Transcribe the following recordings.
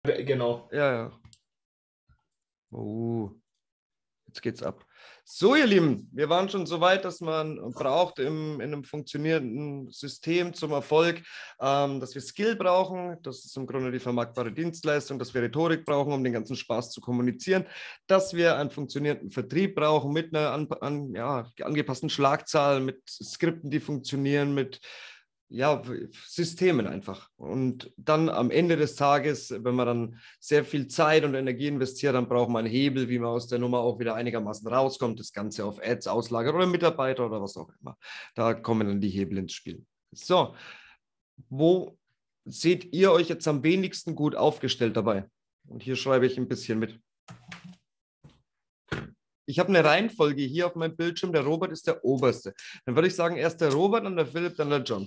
Genau. Ja, ja. Oh, jetzt geht's ab. So, ihr Lieben, wir waren schon so weit, dass man braucht in einem funktionierenden System zum Erfolg, dass wir Skill brauchen, das ist im Grunde die vermarktbare Dienstleistung, dass wir Rhetorik brauchen, um den ganzen Spaß zu kommunizieren, dass wir einen funktionierenden Vertrieb brauchen mit einer angepassten Schlagzahl, mit Skripten, die funktionieren, mit ja, Systemen einfach. Und dann am Ende des Tages, wenn man dann sehr viel Zeit und Energie investiert, dann braucht man einen Hebel, wie man aus der Nummer auch wieder einigermaßen rauskommt, das Ganze auf Ads auslagert oder Mitarbeiter oder was auch immer. Da kommen dann die Hebel ins Spiel. So, wo seht ihr euch jetzt am wenigsten gut aufgestellt dabei? Und hier schreibe ich ein bisschen mit. Ich habe eine Reihenfolge hier auf meinem Bildschirm. Der Robert ist der Oberste. Dann würde ich sagen, erst der Robert, dann der Philipp, dann der John.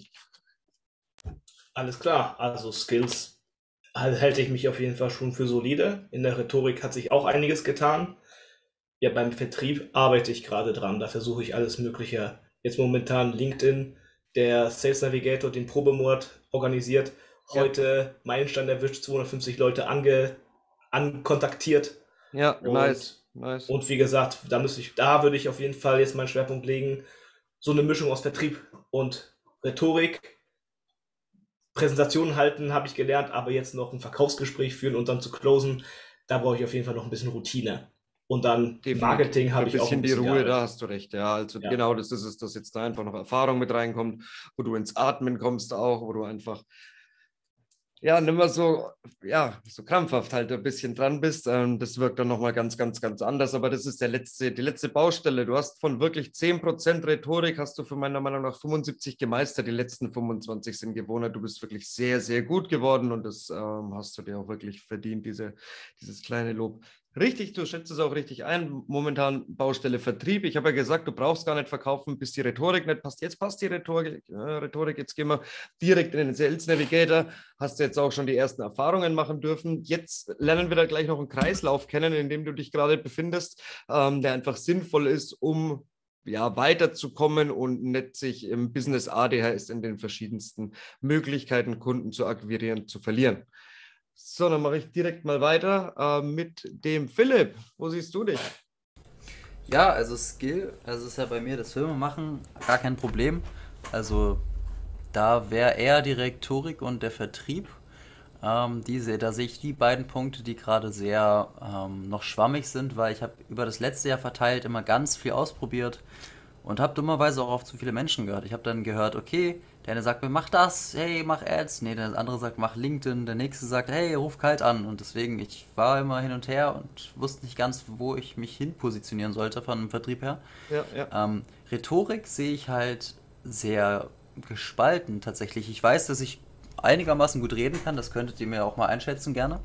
Alles klar, also Skills halte ich mich auf jeden Fall schon für solide. In der Rhetorik hat sich auch einiges getan. Ja, beim Vertrieb arbeite ich gerade dran. Da versuche ich alles Mögliche. Jetzt momentan LinkedIn, der Sales Navigator, den Probemonat organisiert. Ja, Heute Meilenstein erwischt, 250 Leute ankontaktiert. ja, nice, Und, nice. und wie gesagt, da würde ich auf jeden Fall jetzt meinen Schwerpunkt legen. So eine Mischung aus Vertrieb und Rhetorik. Präsentationen halten habe ich gelernt, aber jetzt noch ein Verkaufsgespräch führen und dann zu closen, da brauche ich auf jeden Fall noch ein bisschen Routine. Und dann Definitiv. Marketing Für habe ein ich auch ein bisschen die bisschen Ruhe, da gearbeitet. hast du recht. Ja, also Ja, genau das ist es, dass jetzt da einfach noch Erfahrung mit reinkommt, wo du ins Atmen kommst auch, wo du einfach, ja, nicht mehr so, ja, so krampfhaft halt ein bisschen dran bist. Das wirkt dann nochmal ganz, ganz, ganz anders. Aber das ist die letzte Baustelle. Du hast von wirklich 10% Rhetorik, hast du für meiner Meinung nach 75 gemeistert. Die letzten 25 sind Gewohnheit. Du bist wirklich sehr, sehr gut geworden und das hast du dir auch wirklich verdient, dieses kleine Lob. Richtig, du schätzt es auch richtig ein. Momentan Baustelle Vertrieb. Ich habe ja gesagt, du brauchst gar nicht verkaufen, bis die Rhetorik nicht passt. Jetzt passt die Rhetorik. Jetzt gehen wir direkt in den Sales Navigator. Hast du jetzt auch schon die ersten Erfahrungen machen dürfen. Jetzt lernen wir da gleich noch einen Kreislauf kennen, in dem du dich gerade befindest, der einfach sinnvoll ist, um ja, weiterzukommen und nicht sich im Business ADHS in den verschiedensten Möglichkeiten, Kunden zu akquirieren, zu verlieren. So, dann mache ich direkt mal weiter mit dem Philipp. Wo siehst du dich? Ja, also Skill, also ist ja bei mir das Filmemachen gar kein Problem. Also da wäre eher die Rhetorik und der Vertrieb. Da sehe ich die beiden Punkte, die gerade sehr noch schwammig sind, weil ich habe über das letzte Jahr verteilt immer ganz viel ausprobiert und habe dummerweise auch auf zu viele Menschen gehört. Ich habe dann gehört, okay, der eine sagt mir, mach das, hey, mach Ads. Nee, der andere sagt, mach LinkedIn. Der nächste sagt, hey, ruf kalt an. Und deswegen, ich war immer hin und her und wusste nicht ganz, wo ich mich hin positionieren sollte von dem Vertrieb her. Ja, ja. Rhetorik sehe ich halt sehr gespalten tatsächlich. Ich weiß, dass ich einigermaßen gut reden kann, das könntet ihr mir auch mal einschätzen gerne.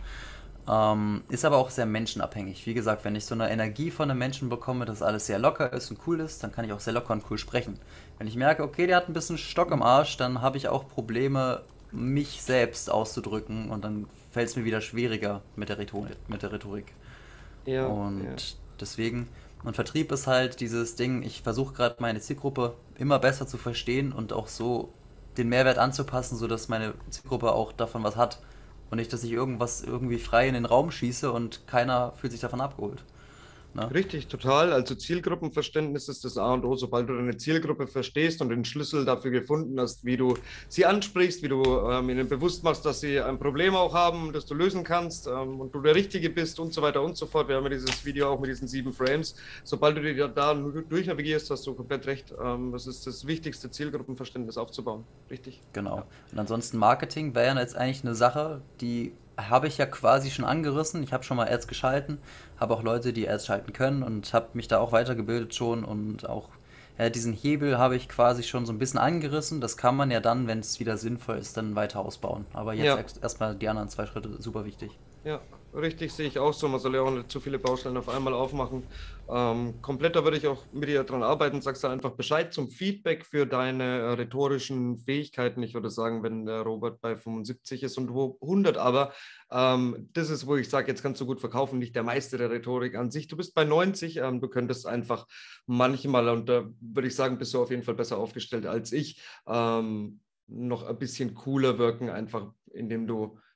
Ist aber auch sehr menschenabhängig. Wie gesagt, wenn ich so eine Energie von einem Menschen bekomme, dass alles sehr locker ist und cool ist, dann kann ich auch sehr locker und cool sprechen. Wenn ich merke, okay, der hat ein bisschen Stock im Arsch, dann habe ich auch Probleme, mich selbst auszudrücken und dann fällt es mir wieder schwieriger mit der Rhetorik. Ja, ja. Und deswegen, und Vertrieb ist halt dieses Ding, ich versuche gerade meine Zielgruppe immer besser zu verstehen und auch so den Mehrwert anzupassen, sodass meine Zielgruppe auch davon was hat. Und nicht, dass ich irgendwas irgendwie frei in den Raum schieße und keiner fühlt sich davon abgeholt. Ne? Richtig, total. Also Zielgruppenverständnis ist das A und O. Sobald du deine Zielgruppe verstehst und den Schlüssel dafür gefunden hast, wie du sie ansprichst, wie du ihnen bewusst machst, dass sie ein Problem auch haben, das du lösen kannst und du der Richtige bist und so weiter und so fort. Wir haben ja dieses Video auch mit diesen 7 Frames. Sobald du dich da durchnavigierst, hast du komplett recht. Das ist das wichtigste, Zielgruppenverständnis aufzubauen. Richtig. Genau. Ja. Und ansonsten Marketing wäre ja jetzt eigentlich eine Sache, die habe ich ja quasi schon angerissen. Ich habe schon mal Ads geschalten, habe auch Leute, die Ads schalten können und habe mich da auch weitergebildet schon und auch diesen Hebel habe ich quasi schon so ein bisschen angerissen. Das kann man ja dann, wenn es wieder sinnvoll ist, dann weiter ausbauen. Aber jetzt Ja. erstmal die anderen 2 Schritte super wichtig. Ja, richtig, sehe ich auch so. Man soll ja auch nicht zu viele Baustellen auf einmal aufmachen. Kompletter würde ich auch mit dir dran arbeiten. Sagst dann einfach Bescheid zum Feedback für deine rhetorischen Fähigkeiten. Ich würde sagen, wenn der Robert bei 75 ist und du 100, aber das ist, wo ich sage, jetzt kannst du gut verkaufen, nicht der Meister der Rhetorik an sich. Du bist bei 90, du könntest einfach manchmal, und da würde ich sagen, bist du auf jeden Fall besser aufgestellt als ich, noch ein bisschen cooler wirken, einfach indem du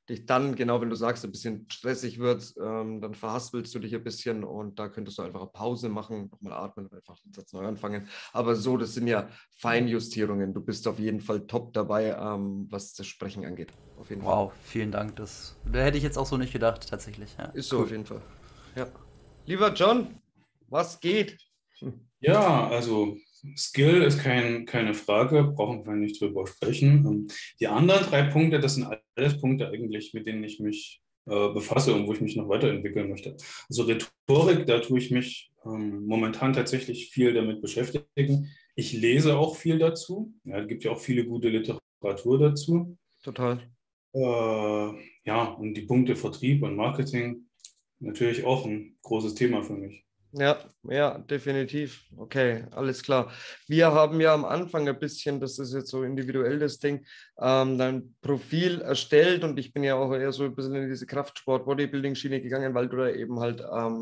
dich dann, genau wenn du sagst, ein bisschen stressig wird, dann verhaspelst du dich ein bisschen und da könntest du einfach eine Pause machen, nochmal atmen und einfach den Satz neu anfangen. Aber so, das sind ja Feinjustierungen. Du bist auf jeden Fall top dabei, was das Sprechen angeht. Auf jeden Fall. Wow, vielen Dank. Da hätte ich jetzt auch so nicht gedacht, tatsächlich. Ja, Ist so auf jeden Fall. Ja. Lieber John, was geht? Ja, also Skill ist keine Frage, brauchen wir nicht drüber sprechen. Die anderen 3 Punkte, das sind alles Punkte eigentlich, mit denen ich mich befasse und wo ich mich noch weiterentwickeln möchte. Also Rhetorik, da tue ich mich momentan tatsächlich viel damit beschäftigen. Ich lese auch viel dazu. Ja, es gibt ja auch viele gute Literatur dazu. Total. Ja, und die Punkte Vertrieb und Marketing natürlich auch ein großes Thema für mich. Ja, definitiv. Okay, alles klar. Wir haben ja am Anfang ein bisschen, das ist jetzt so individuell das Ding, dein Profil erstellt und ich bin ja auch eher so ein bisschen in diese Kraftsport-Bodybuilding-Schiene gegangen, weil du da eben halt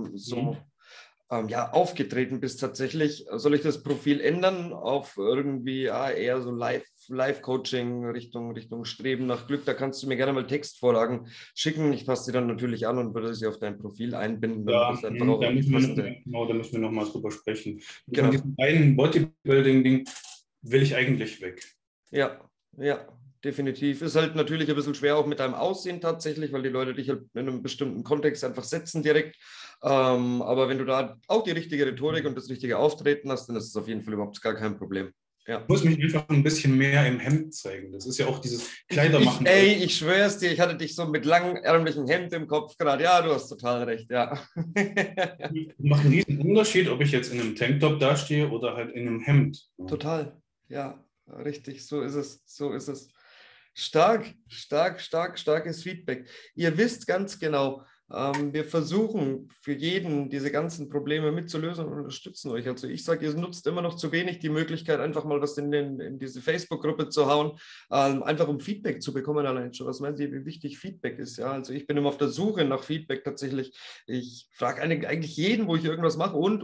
aufgetreten bist tatsächlich. Soll ich das Profil ändern auf irgendwie eher so Live-Coaching Richtung Streben nach Glück? Da kannst du mir gerne mal Textvorlagen schicken. Ich passe sie dann natürlich an und würde sie auf dein Profil einbinden. Ja, Das einfach auch da die müssen passende. wir noch mal drüber sprechen. Genau. Von diesem einen Bodybuilding-Ding will ich eigentlich weg. Ja, definitiv. Ist halt natürlich ein bisschen schwer auch mit deinem Aussehen tatsächlich, weil die Leute dich halt in einem bestimmten Kontext einfach setzen direkt. Aber wenn du da auch die richtige Rhetorik und das richtige Auftreten hast, dann ist es auf jeden Fall überhaupt gar kein Problem. Ja. Ich muss mich einfach ein bisschen mehr im Hemd zeigen. Das ist ja auch dieses Kleidermachen. Ich schwör's dir, ich hatte dich so mit langärmlichem Hemd im Kopf gerade. Ja, du hast total recht, ja. Macht einen riesen Unterschied, ob ich jetzt in einem Tanktop dastehe oder halt in einem Hemd. Total, ja, richtig, so ist es. Starkes Feedback. Ihr wisst ganz genau, wir versuchen für jeden diese ganzen Probleme mitzulösen und unterstützen euch. Also ich sage, ihr nutzt immer noch zu wenig die Möglichkeit, einfach mal was in diese Facebook-Gruppe zu hauen, einfach um Feedback zu bekommen allein schon. Was meint ihr, wie wichtig Feedback ist? Ja, also ich bin immer auf der Suche nach Feedback tatsächlich. Ich frage eigentlich jeden, wo ich irgendwas mache und.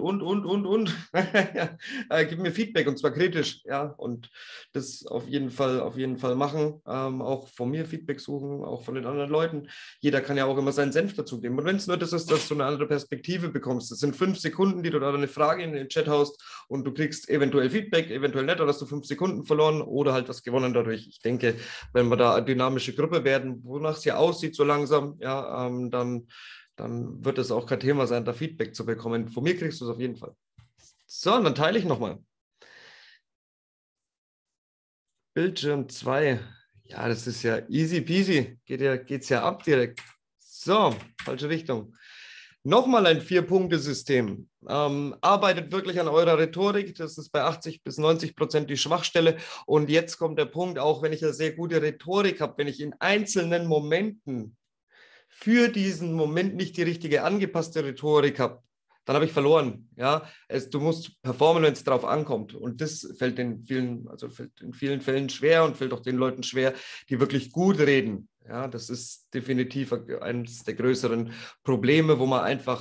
Gib mir Feedback und zwar kritisch. Ja, und das auf jeden Fall machen. Auch von mir Feedback suchen, auch von den anderen Leuten. Jeder kann ja auch immer seinen Senf dazu geben. Und wenn es nur das ist, dass du eine andere Perspektive bekommst, das sind 5 Sekunden, die du da eine Frage in den Chat haust und du kriegst eventuell Feedback, eventuell nicht, oder hast du 5 Sekunden verloren oder halt was gewonnen dadurch. Ich denke, wenn wir da eine dynamische Gruppe werden, wonach es ja aussieht so langsam, ja, dann wird es auch kein Thema sein, da Feedback zu bekommen. Von mir kriegst du es auf jeden Fall. So, und dann teile ich nochmal. Bildschirm 2. Ja, das ist ja easy peasy. Geht's ja ab direkt. So, falsche Richtung. Nochmal ein 4-Punkte-System. Arbeitet wirklich an eurer Rhetorik. Das ist bei 80-90% die Schwachstelle. Und jetzt kommt der Punkt, auch wenn ich eine sehr gute Rhetorik habe, wenn ich in einzelnen Momenten für diesen Moment nicht die richtige angepasste Rhetorik habe, dann habe ich verloren. Ja? Du musst performen, wenn es darauf ankommt. Und das fällt in vielen Fällen schwer und fällt auch den Leuten schwer, die wirklich gut reden. Ja, das ist definitiv eines der größeren Probleme, wo man einfach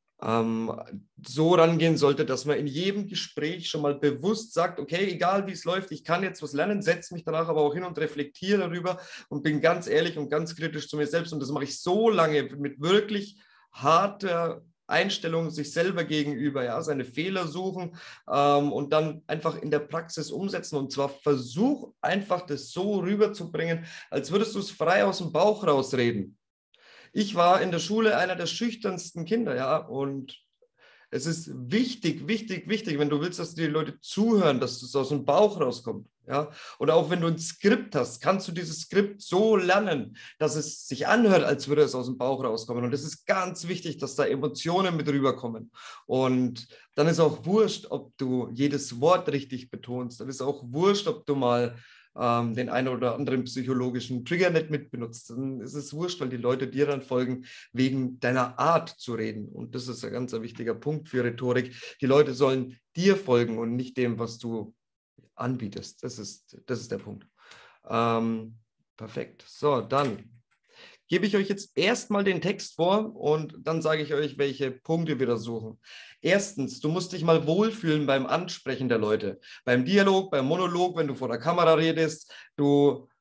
so rangehen sollte, dass man in jedem Gespräch schon mal bewusst sagt, okay, egal wie es läuft, ich kann jetzt was lernen, setze mich danach aber auch hin und reflektiere darüber und bin ganz ehrlich und ganz kritisch zu mir selbst. Und das mache ich so lange mit wirklich harter Einstellung sich selber gegenüber, ja, seine Fehler suchen und dann einfach in der Praxis umsetzen. Und zwar versuch einfach das so rüberzubringen, als würdest du es frei aus dem Bauch rausreden. Ich war in der Schule einer der schüchternsten Kinder, ja, und es ist wichtig, wenn du willst, dass die Leute zuhören, dass es aus dem Bauch rauskommt. Ja? Oder auch wenn du ein Skript hast, kannst du dieses Skript so lernen, dass es sich anhört, als würde es aus dem Bauch rauskommen. Und es ist ganz wichtig, dass da Emotionen mit rüberkommen. Und dann ist auch wurscht, ob du jedes Wort richtig betonst. Dann ist auch wurscht, ob du mal den einen oder anderen psychologischen Trigger nicht mitbenutzt. Dann ist es wurscht, weil die Leute dir dann folgen, wegen deiner Art zu reden. Und das ist ein ganz wichtiger Punkt für Rhetorik. Die Leute sollen dir folgen und nicht dem, was du anbietest. Das ist der Punkt. Perfekt. So, dann gebe ich euch jetzt erstmal den Text vor und dann sage ich euch, welche Punkte wir da suchen. Erstens, du musst dich mal wohlfühlen beim Ansprechen der Leute. Beim Dialog, beim Monolog, wenn du vor der Kamera redest. Du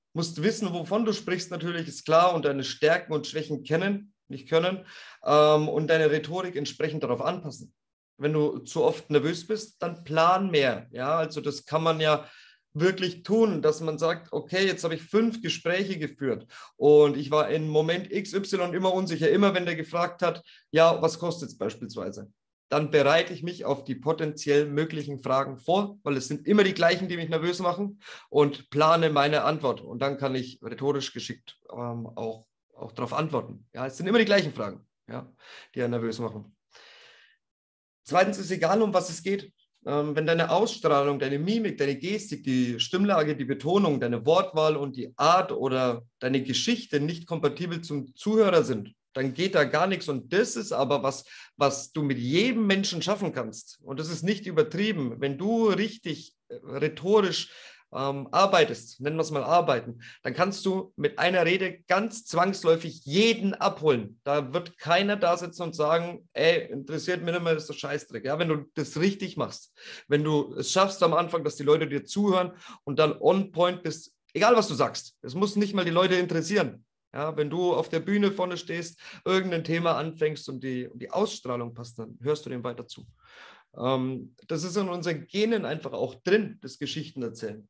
musst wissen, wovon du sprichst, natürlich, ist klar, und deine Stärken und Schwächen kennen, nicht können, und deine Rhetorik entsprechend darauf anpassen. Wenn du zu oft nervös bist, dann plan mehr. Ja, also das kann man ja wirklich tun, dass man sagt, okay, jetzt habe ich 5 Gespräche geführt und ich war im Moment XY immer unsicher. Immer wenn der gefragt hat, ja, was kostet es beispielsweise? Dann bereite ich mich auf die potenziell möglichen Fragen vor, weil es sind immer die gleichen, die mich nervös machen, und plane meine Antwort. Und dann kann ich rhetorisch geschickt auch darauf antworten. Ja, es sind immer die gleichen Fragen, ja, die einen nervös machen. Zweitens ist egal, um was es geht. Wenn deine Ausstrahlung, deine Mimik, deine Gestik, die Stimmlage, die Betonung, deine Wortwahl und die Art oder deine Geschichte nicht kompatibel zum Zuhörer sind, dann geht da gar nichts. Und das ist aber was du mit jedem Menschen schaffen kannst. Und das ist nicht übertrieben. Wenn du richtig rhetorisch arbeitest, nennen wir es mal arbeiten, dann kannst du mit einer Rede ganz zwangsläufig jeden abholen. Da wird keiner da sitzen und sagen, ey, interessiert mich nicht mehr, das ist der Scheißdreck. Ja, wenn du das richtig machst, wenn du es schaffst am Anfang, dass die Leute dir zuhören und dann on point bist, egal was du sagst, es muss nicht mal die Leute interessieren. Ja, wenn du auf der Bühne vorne stehst, irgendein Thema anfängst und die Ausstrahlung passt, dann hörst du dem weiter zu. Das ist in unseren Genen einfach auch drin, das Geschichten erzählen.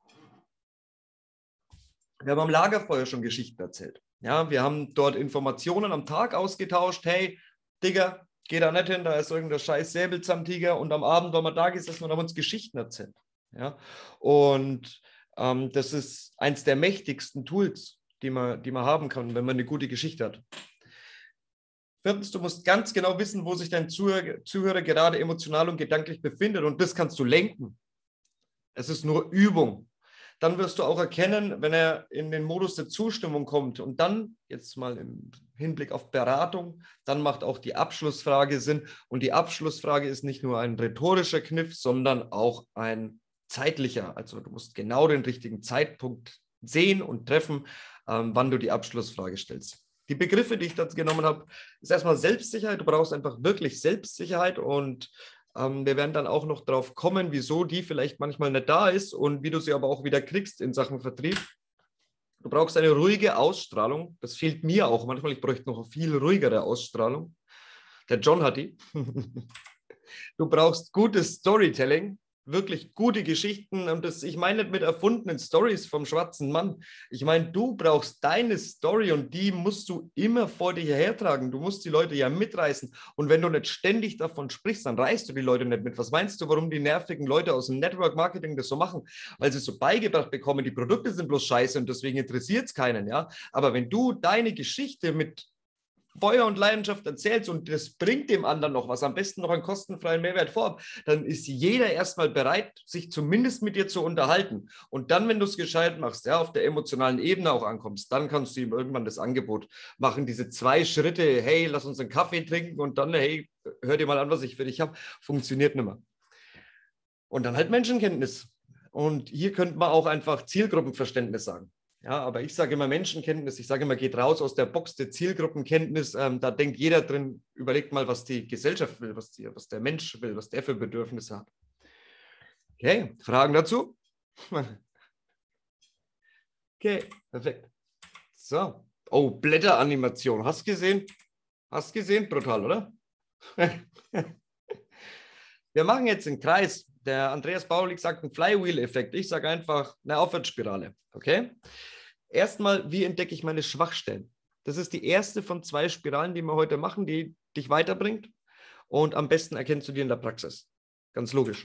Wir haben am Lagerfeuer schon Geschichten erzählt. Ja, wir haben dort Informationen am Tag ausgetauscht. Hey, Digga, geh da nicht hin, da ist irgendein scheiß Säbelzahntiger. Und am Abend waren wir da gesessen und haben uns Geschichten erzählt. Ja, und das ist eins der mächtigsten Tools, die man haben kann, wenn man eine gute Geschichte hat. Viertens, du musst ganz genau wissen, wo sich dein Zuhörer gerade emotional und gedanklich befindet. Und das kannst du lenken. Es ist nur Übung. Dann wirst du auch erkennen, wenn er in den Modus der Zustimmung kommt. Und dann, jetzt mal im Hinblick auf Beratung, dann macht auch die Abschlussfrage Sinn. Und die Abschlussfrage ist nicht nur ein rhetorischer Kniff, sondern auch ein zeitlicher. Also du musst genau den richtigen Zeitpunkt sehen und treffen, wann du die Abschlussfrage stellst. Die Begriffe, die ich dazu genommen habe, ist erstmal Selbstsicherheit. Du brauchst einfach wirklich Selbstsicherheit, und wir werden dann auch noch drauf kommen, wieso die vielleicht manchmal nicht da ist und wie du sie aber auch wieder kriegst in Sachen Vertrieb. Du brauchst eine ruhige Ausstrahlung. Das fehlt mir auch manchmal. Ich bräuchte noch eine viel ruhigere Ausstrahlung. Der John hat die. Du brauchst gutes Storytelling, wirklich gute Geschichten. Und das, ich meine nicht mit erfundenen Stories vom schwarzen Mann. Ich meine, du brauchst deine Story und die musst du immer vor dir hertragen. Du musst die Leute ja mitreißen. Und wenn du nicht ständig davon sprichst, dann reißt du die Leute nicht mit. Was meinst du, warum die nervigen Leute aus dem Network Marketing das so machen? Weil sie es so beigebracht bekommen, die Produkte sind bloß scheiße und deswegen interessiert es keinen. Ja? Aber wenn du deine Geschichte mit Feuer und Leidenschaft erzählst und das bringt dem anderen noch was, am besten noch einen kostenfreien Mehrwert vorab, dann ist jeder erstmal bereit, sich zumindest mit dir zu unterhalten. Und dann, wenn du es gescheit machst, ja, auf der emotionalen Ebene auch ankommst, dann kannst du ihm irgendwann das Angebot machen. Diese 2 Schritte, hey, lass uns einen Kaffee trinken und dann, hey, hör dir mal an, was ich für dich habe, funktioniert nicht mehr. Und dann halt Menschenkenntnis. Und hier könnte man auch einfach Zielgruppenverständnis sagen. Ja, aber ich sage immer Menschenkenntnis, ich sage immer, geht raus aus der Box der Zielgruppenkenntnis. Da denkt jeder drin, überlegt mal, was die Gesellschaft will, was der Mensch will, was der für Bedürfnisse hat. Okay, Fragen dazu? Okay, perfekt. So. Oh, Blätteranimation. Hast du gesehen? Hast du gesehen? Brutal, oder? Wir machen jetzt einen Kreis. Der Andreas Baulig sagt einen Flywheel-Effekt. Ich sage einfach eine Aufwärtsspirale. Okay? Erstmal, wie entdecke ich meine Schwachstellen? Das ist die erste von 2 Spiralen, die wir heute machen, die dich weiterbringt. Und am besten erkennst du die in der Praxis. Ganz logisch.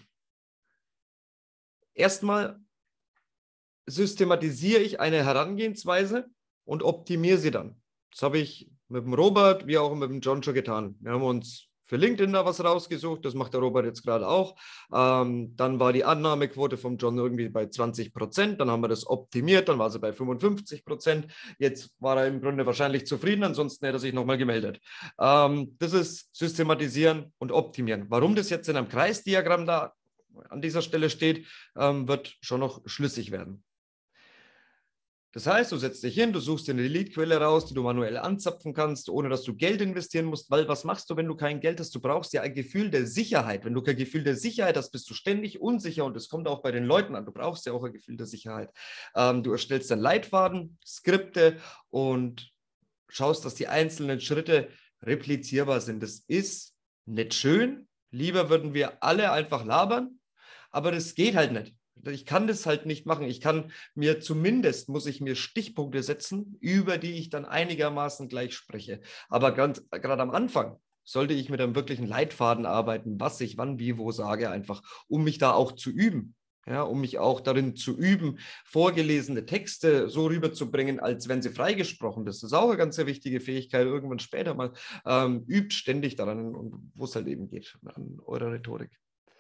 Erstmal systematisiere ich eine Herangehensweise und optimiere sie dann. Das habe ich mit dem Robert wie auch mit dem John schon getan. Wir haben uns für LinkedIn da was rausgesucht, das macht der Robert jetzt gerade auch. Dann war die Annahmequote vom John irgendwie bei 20%, dann haben wir das optimiert, dann war sie bei 55%. Jetzt war er im Grunde wahrscheinlich zufrieden, ansonsten hätte er sich nochmal gemeldet. Das ist systematisieren und optimieren. Warum das jetzt in einem Kreisdiagramm da an dieser Stelle steht, wird schon noch schlüssig werden. Das heißt, du setzt dich hin, du suchst dir eine Leadquelle raus, die du manuell anzapfen kannst, ohne dass du Geld investieren musst, weil was machst du, wenn du kein Geld hast? Du brauchst ja ein Gefühl der Sicherheit. Wenn du kein Gefühl der Sicherheit hast, bist du ständig unsicher und das kommt auch bei den Leuten an. Du brauchst ja auch ein Gefühl der Sicherheit. Du erstellst dann Leitfaden, Skripte und schaust, dass die einzelnen Schritte replizierbar sind. Das ist nicht schön. Lieber würden wir alle einfach labern, aber das geht halt nicht. Ich kann das halt nicht machen. Muss ich mir Stichpunkte setzen, über die ich dann einigermaßen gleich spreche. Aber gerade am Anfang sollte ich mit einem wirklichen Leitfaden arbeiten, was ich wann, wie, wo sage, einfach, um mich da auch zu üben. Ja, um mich auch darin zu üben, vorgelesene Texte so rüberzubringen, als wenn sie freigesprochen. Das ist auch eine ganz sehr wichtige Fähigkeit, irgendwann später mal. Übt ständig daran, wo es halt eben geht, an eurer Rhetorik.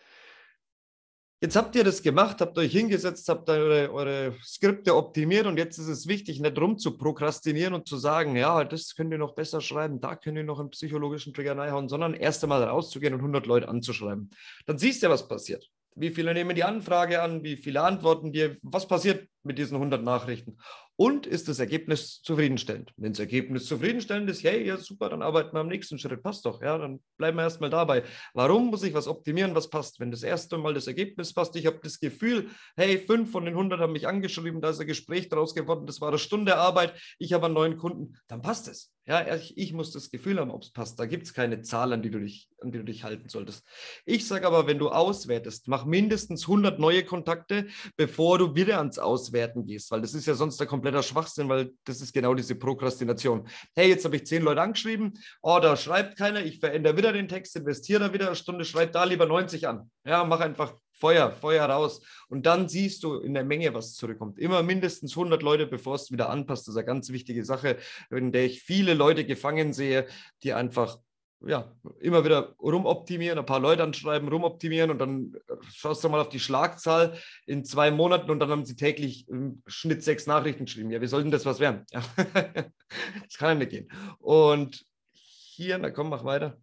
Jetzt habt ihr das gemacht, habt euch hingesetzt, habt eure Skripte optimiert und jetzt ist es wichtig, nicht rum zu prokrastinieren und zu sagen, ja, das könnt ihr noch besser schreiben, da könnt ihr noch einen psychologischen Trigger reinhauen, sondern erst einmal rauszugehen und 100 Leute anzuschreiben. Dann siehst du, was passiert. Wie viele nehmen die Anfrage an, wie viele antworten dir, was passiert mit diesen 100 Nachrichten und ist das Ergebnis zufriedenstellend? Wenn das Ergebnis zufriedenstellend ist, hey, ja super, dann arbeiten wir am nächsten Schritt, passt doch, ja, dann bleiben wir erstmal dabei. Warum muss ich was optimieren, was passt? Wenn das erste Mal das Ergebnis passt, ich habe das Gefühl, hey, 5 von den 100 haben mich angeschrieben, da ist ein Gespräch daraus geworden, das war eine Stunde Arbeit, ich habe einen neuen Kunden, dann passt es. Ja, ich muss das Gefühl haben, ob es passt. Da gibt es keine Zahl, an die du dich halten solltest. Ich sage aber, wenn du auswertest, mach mindestens 100 neue Kontakte, bevor du wieder ans Auswerten gehst, weil das ist ja sonst ein kompletter Schwachsinn, weil das ist genau diese Prokrastination. Hey, jetzt habe ich 10 Leute angeschrieben, oh, da schreibt keiner, ich verändere wieder den Text, investiere da wieder eine Stunde, schreib da lieber 90 an. Ja, mach einfach Feuer raus. Und dann siehst du in der Menge, was zurückkommt. Immer mindestens 100 Leute, bevor es wieder anpasst. Das ist eine ganz wichtige Sache, in der ich viele Leute gefangen sehe, die einfach immer wieder rumoptimieren, ein paar Leute anschreiben, rumoptimieren und dann schaust du mal auf die Schlagzahl in 2 Monaten und dann haben sie täglich im Schnitt 6 Nachrichten geschrieben. Ja, wie soll denn das was werden? Ja. Das kann ja nicht gehen. Und hier, na komm, mach weiter.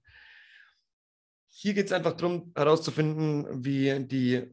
Hier geht es einfach darum, herauszufinden, wie die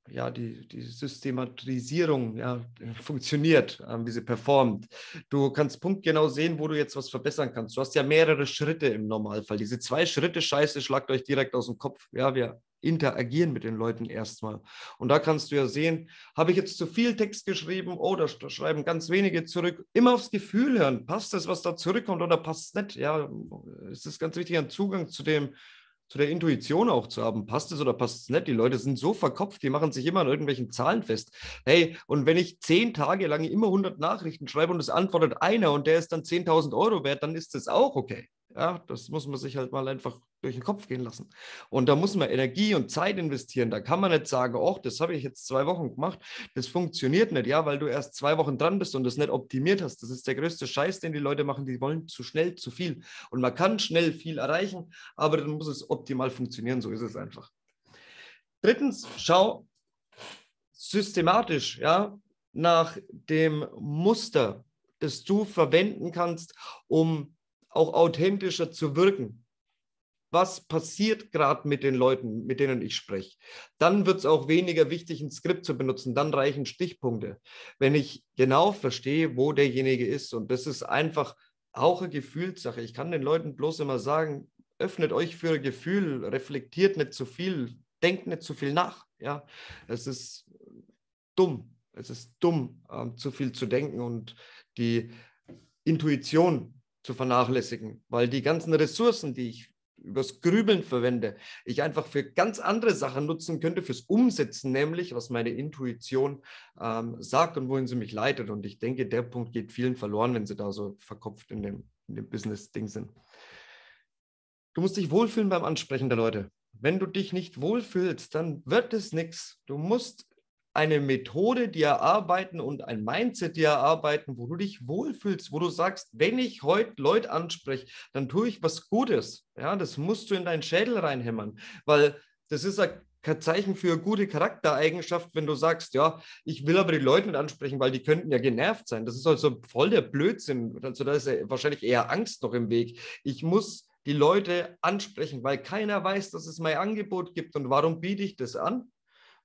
Systematisierung funktioniert, wie sie performt. Du kannst punktgenau sehen, wo du jetzt was verbessern kannst. Du hast ja mehrere Schritte im Normalfall. Diese 2 Schritte Scheiße schlagt euch direkt aus dem Kopf. Ja, wir interagieren mit den Leuten erstmal. Und da kannst du ja sehen, habe ich jetzt zu viel Text geschrieben? Oh, da schreiben ganz wenige zurück. Immer aufs Gefühl hören. Passt das, was da zurückkommt oder passt es nicht? Ja, es ist ganz wichtig, einen Zugang zu der Intuition auch zu haben. Passt es oder passt es nicht? Die Leute sind so verkopft, die machen sich immer an irgendwelchen Zahlen fest. Hey, und wenn ich 10 Tage lang immer 100 Nachrichten schreibe und es antwortet einer und der ist dann 10.000 Euro wert, dann ist das auch okay. Ja, das muss man sich halt mal einfach durch den Kopf gehen lassen. Und da muss man Energie und Zeit investieren. Da kann man nicht sagen, oh, das habe ich jetzt 2 Wochen gemacht. Das funktioniert nicht, ja, weil du erst 2 Wochen dran bist und das nicht optimiert hast. Das ist der größte Scheiß, den die Leute machen. Die wollen zu schnell zu viel. Und man kann schnell viel erreichen, aber dann muss es optimal funktionieren. So ist es einfach. Drittens, schau systematisch, ja, nach dem Muster, das du verwenden kannst, um auch authentischer zu wirken. Was passiert gerade mit den Leuten, mit denen ich spreche? Dann wird es auch weniger wichtig, ein Skript zu benutzen. Dann reichen Stichpunkte. Wenn ich genau verstehe, wo derjenige ist. Und das ist einfach auch eine Gefühlssache. Ich kann den Leuten bloß immer sagen, öffnet euch für ein Gefühl, reflektiert nicht zu viel, denkt nicht zu viel nach. Ja? Es ist dumm. Es ist dumm, zu viel zu denken und die Intuition zu vernachlässigen, weil die ganzen Ressourcen, die ich übers Grübeln verwende, ich einfach für ganz andere Sachen nutzen könnte, fürs Umsetzen, nämlich was meine Intuition sagt und wohin sie mich leitet. Und ich denke, der Punkt geht vielen verloren, wenn sie da so verkopft in dem Business-Ding sind. Du musst dich wohlfühlen beim Ansprechen der Leute. Wenn du dich nicht wohlfühlst, dann wird es nichts. Du musst eine Methode dir erarbeiten und ein Mindset dir erarbeiten, wo du dich wohlfühlst, wo du sagst, wenn ich heute Leute anspreche, dann tue ich was Gutes. Ja, das musst du in deinen Schädel reinhämmern, weil das ist kein Zeichen für eine gute Charaktereigenschaft, wenn du sagst, ja, ich will aber die Leute nicht ansprechen, weil die könnten ja genervt sein. Das ist also voll der Blödsinn. Also da ist ja wahrscheinlich eher Angst noch im Weg. Ich muss die Leute ansprechen, weil keiner weiß, dass es mein Angebot gibt. Und warum biete ich das an?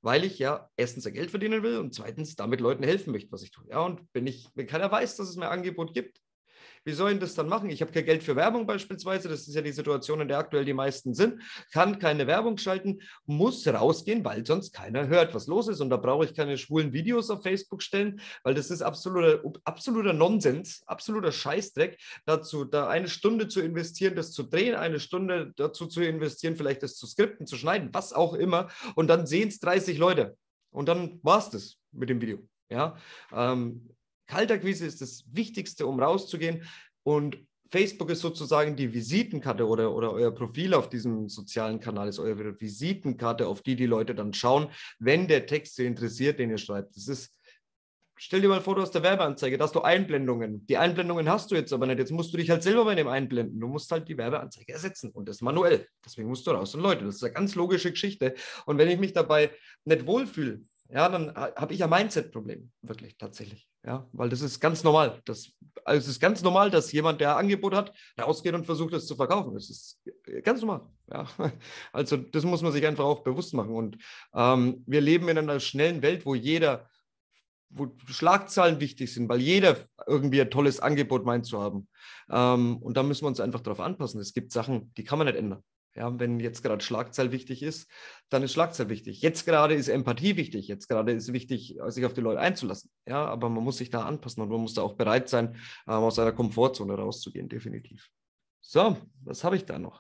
weil ich ja erstens ja Geld verdienen will und zweitens damit Leuten helfen möchte, was ich tue. Ja, und wenn keiner weiß, dass es mehr Angebot gibt, wie soll ich das dann machen? Ich habe kein Geld für Werbung beispielsweise. Das ist ja die Situation, in der aktuell die meisten sind. Kann keine Werbung schalten, muss rausgehen, weil sonst keiner hört, was los ist. Und da brauche ich keine schwulen Videos auf Facebook stellen, weil das ist absoluter Nonsens, absoluter Scheißdreck, dazu da eine Stunde zu investieren, das zu drehen, eine Stunde dazu zu investieren, vielleicht das zu skripten, zu schneiden, was auch immer. Und dann sehen es 30 Leute. Und dann war es das mit dem Video. Ja, Kaltakquise ist das Wichtigste, um rauszugehen, und Facebook ist sozusagen die Visitenkarte oder euer Profil auf diesem sozialen Kanal ist eure Visitenkarte, auf die Leute dann schauen, wenn der Text sie interessiert, den ihr schreibt. Stell dir mal vor, du hast eine Werbeanzeige, da hast du Einblendungen. Die Einblendungen hast du jetzt aber nicht. Jetzt musst du dich halt selber bei dem einblenden. Du musst halt die Werbeanzeige ersetzen und das manuell. Deswegen musst du raus. Und Leute, das ist eine ganz logische Geschichte. Und wenn ich mich dabei nicht wohlfühle, ja, dann habe ich ein Mindset-Problem, wirklich, tatsächlich. Ja, weil das ist ganz normal. Es ist ganz normal, dass jemand, der ein Angebot hat, rausgeht und versucht, es zu verkaufen. Das ist ganz normal. Ja. Also das muss man sich einfach auch bewusst machen. Und wir leben in einer schnellen Welt, wo Schlagzahlen wichtig sind, weil jeder irgendwie ein tolles Angebot meint zu haben. Und da müssen wir uns einfach darauf anpassen. Es gibt Sachen, die kann man nicht ändern. Ja, wenn jetzt gerade Schlagzahl wichtig ist, dann ist Schlagzahl wichtig. Jetzt gerade ist Empathie wichtig. Jetzt gerade ist wichtig, sich auf die Leute einzulassen. Ja, aber man muss sich da anpassen und man muss da auch bereit sein, aus seiner Komfortzone rauszugehen, definitiv. So, was habe ich da noch?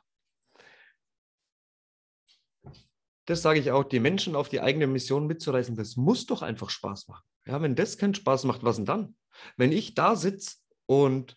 Das sage ich auch, die Menschen auf die eigene Mission mitzureißen, das muss doch einfach Spaß machen. Ja, wenn das keinen Spaß macht, was denn dann? Wenn ich da sitze und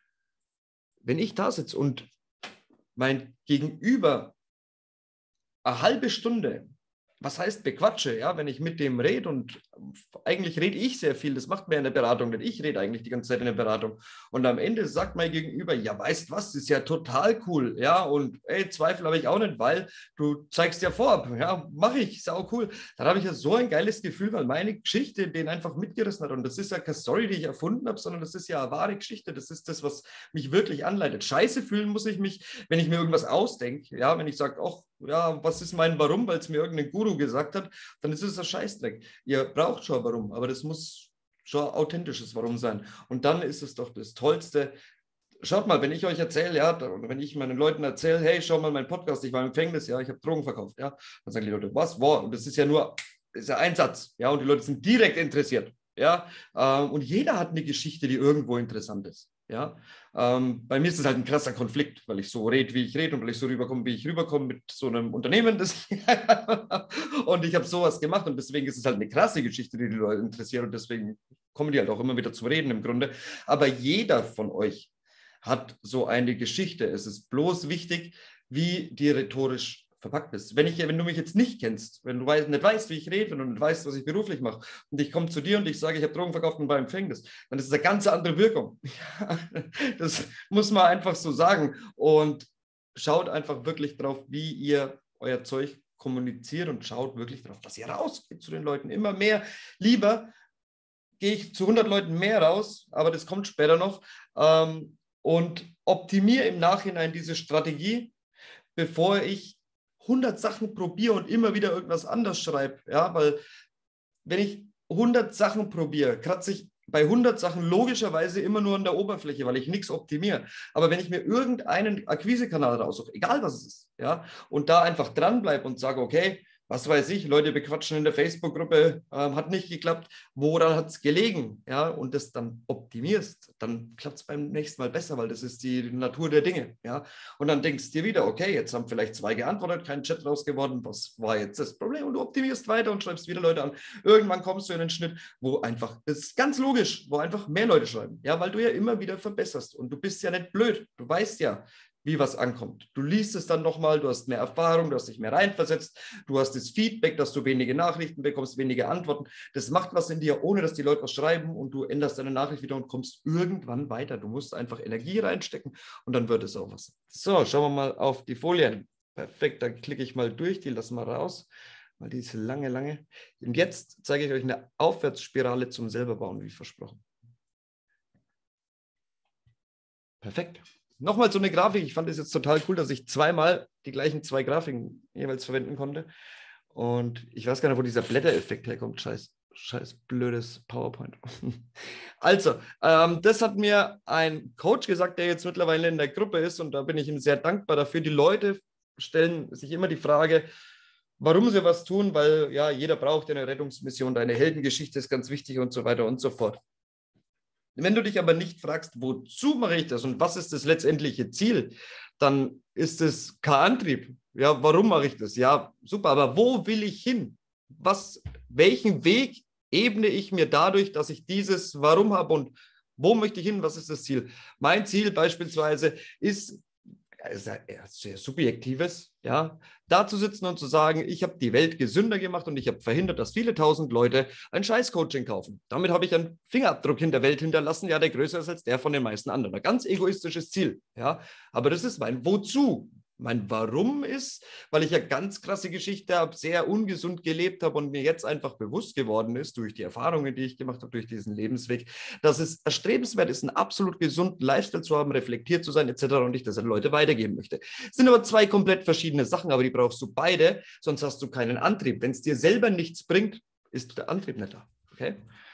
mein Gegenüber eine halbe Stunde, was heißt bequatsche, ja, wenn ich mit dem rede, und eigentlich rede ich sehr viel, das macht mir in der Beratung nicht, ich rede eigentlich die ganze Zeit in der Beratung, und am Ende sagt mein Gegenüber, ja, weißt was, das ist ja total cool, ja, und ey, Zweifel habe ich auch nicht, weil du zeigst ja vor, ja, mache ich, ist auch cool, dann habe ich ja so ein geiles Gefühl, weil meine Geschichte den einfach mitgerissen hat, und das ist ja keine Story, die ich erfunden habe, sondern das ist ja eine wahre Geschichte, das ist das, was mich wirklich anleitet. Scheiße fühlen muss ich mich, wenn ich mir irgendwas ausdenke, ja, wenn ich sage, ach, ja, was ist mein Warum, weil es mir irgendein Guru gesagt hat, dann ist es ein Scheißdreck. Ihr braucht schon ein Warum, aber das muss schon ein authentisches Warum sein. Und dann ist es doch das Tollste. Schaut mal, wenn ich euch erzähle, ja, oder wenn ich meinen Leuten erzähle, hey, schau mal mein Podcast, ich war im Gefängnis, ja, ich habe Drogen verkauft, ja, dann sagen die Leute, was, wow, und das ist ja ein Satz, ja, und die Leute sind direkt interessiert, ja, und jeder hat eine Geschichte, die irgendwo interessant ist. Ja, bei mir ist es halt ein krasser Konflikt, weil ich so rede, wie ich rede, und weil ich so rüberkomme, wie ich rüberkomme mit so einem Unternehmen. Und ich habe sowas gemacht, und deswegen ist es halt eine krasse Geschichte, die Leute interessiert, und deswegen kommen die halt auch immer wieder zum Reden im Grunde. Aber jeder von euch hat so eine Geschichte. Es ist bloß wichtig, wie die rhetorisch verpackt bist. Wenn du mich jetzt nicht kennst, wenn du nicht weißt, wie ich rede, wenn du nicht weißt, was ich beruflich mache, und ich komme zu dir und ich sage, ich habe Drogen verkauft und war im Gefängnis, dann ist es eine ganz andere Wirkung. Das muss man einfach so sagen. Und schaut einfach wirklich drauf, wie ihr euer Zeug kommuniziert, und schaut wirklich drauf, dass ihr rausgeht zu den Leuten. Immer mehr. Lieber gehe ich zu 100 Leuten mehr raus, aber das kommt später noch, und optimiere im Nachhinein diese Strategie, bevor ich 100 Sachen probiere und immer wieder irgendwas anders schreibe. Ja, weil wenn ich 100 Sachen probiere, kratze ich bei 100 Sachen logischerweise immer nur an der Oberfläche, weil ich nichts optimiere. Aber wenn ich mir irgendeinen Akquisekanal raussuche, egal was es ist, ja, und da einfach dranbleibe und sage, okay, was weiß ich, Leute bequatschen in der Facebook-Gruppe, hat nicht geklappt, woran hat es gelegen? Ja, und das dann optimierst, dann klappt es beim nächsten Mal besser, weil das ist die Natur der Dinge. Ja, und dann denkst du dir wieder, okay, jetzt haben vielleicht 2 geantwortet, kein Chat raus geworden, was war jetzt das Problem? Und du optimierst weiter und schreibst wieder Leute an. Irgendwann kommst du in einen Schnitt, wo einfach, das ist ganz logisch, wo einfach mehr Leute schreiben. Ja, weil du ja immer wieder verbesserst, und du bist ja nicht blöd. Du weißt ja, wie was ankommt. Du liest es dann nochmal, du hast mehr Erfahrung, du hast dich mehr reinversetzt, du hast das Feedback, dass du wenige Nachrichten bekommst, wenige Antworten. Das macht was in dir, ohne dass die Leute was schreiben, und du änderst deine Nachricht wieder und kommst irgendwann weiter. Du musst einfach Energie reinstecken, und dann wird es auch was. So, schauen wir mal auf die Folien. Perfekt, dann klicke ich mal durch, die lassen wir raus, weil die ist lange. Und jetzt zeige ich euch eine Aufwärtsspirale zum Selberbauen, wie versprochen. Perfekt. Nochmal so eine Grafik. Ich fand es jetzt total cool, dass ich zweimal die gleichen 2 Grafiken jeweils verwenden konnte. Und ich weiß gar nicht, wo dieser Blättereffekt herkommt. Scheiß blödes PowerPoint. Also, das hat mir ein Coach gesagt, der jetzt mittlerweile in der Gruppe ist, und da bin ich ihm sehr dankbar dafür. Die Leute stellen sich immer die Frage, warum sie was tun, weil ja, jeder braucht eine Rettungsmission, deine Heldengeschichte ist ganz wichtig und so weiter und so fort. Wenn du dich aber nicht fragst, wozu mache ich das und was ist das letztendliche Ziel, dann ist es kein Antrieb. Ja, warum mache ich das? Ja, super, aber wo will ich hin? Welchen Weg ebne ich mir dadurch, dass ich dieses Warum habe und wo möchte ich hin? Was ist das Ziel? Mein Ziel beispielsweise ist sehr subjektives, ja, da zu sitzen und zu sagen, ich habe die Welt gesünder gemacht und ich habe verhindert, dass viele tausend Leute ein Scheiß-Coaching kaufen. Damit habe ich einen Fingerabdruck in der Welt hinterlassen, ja, der größer ist als der von den meisten anderen. Ein ganz egoistisches Ziel, ja, aber das ist mein Wozu. Mein Warum ist, weil ich ja ganz krasse Geschichte habe, sehr ungesund gelebt habe und mir jetzt einfach bewusst geworden ist, durch die Erfahrungen, die ich gemacht habe, durch diesen Lebensweg, dass es erstrebenswert ist, einen absolut gesunden Lifestyle zu haben, reflektiert zu sein, etc. und ich das an Leute weitergeben möchte. Es sind aber zwei komplett verschiedene Sachen, aber die brauchst du beide, sonst hast du keinen Antrieb. Wenn es dir selber nichts bringt, ist der Antrieb nicht da. Okay?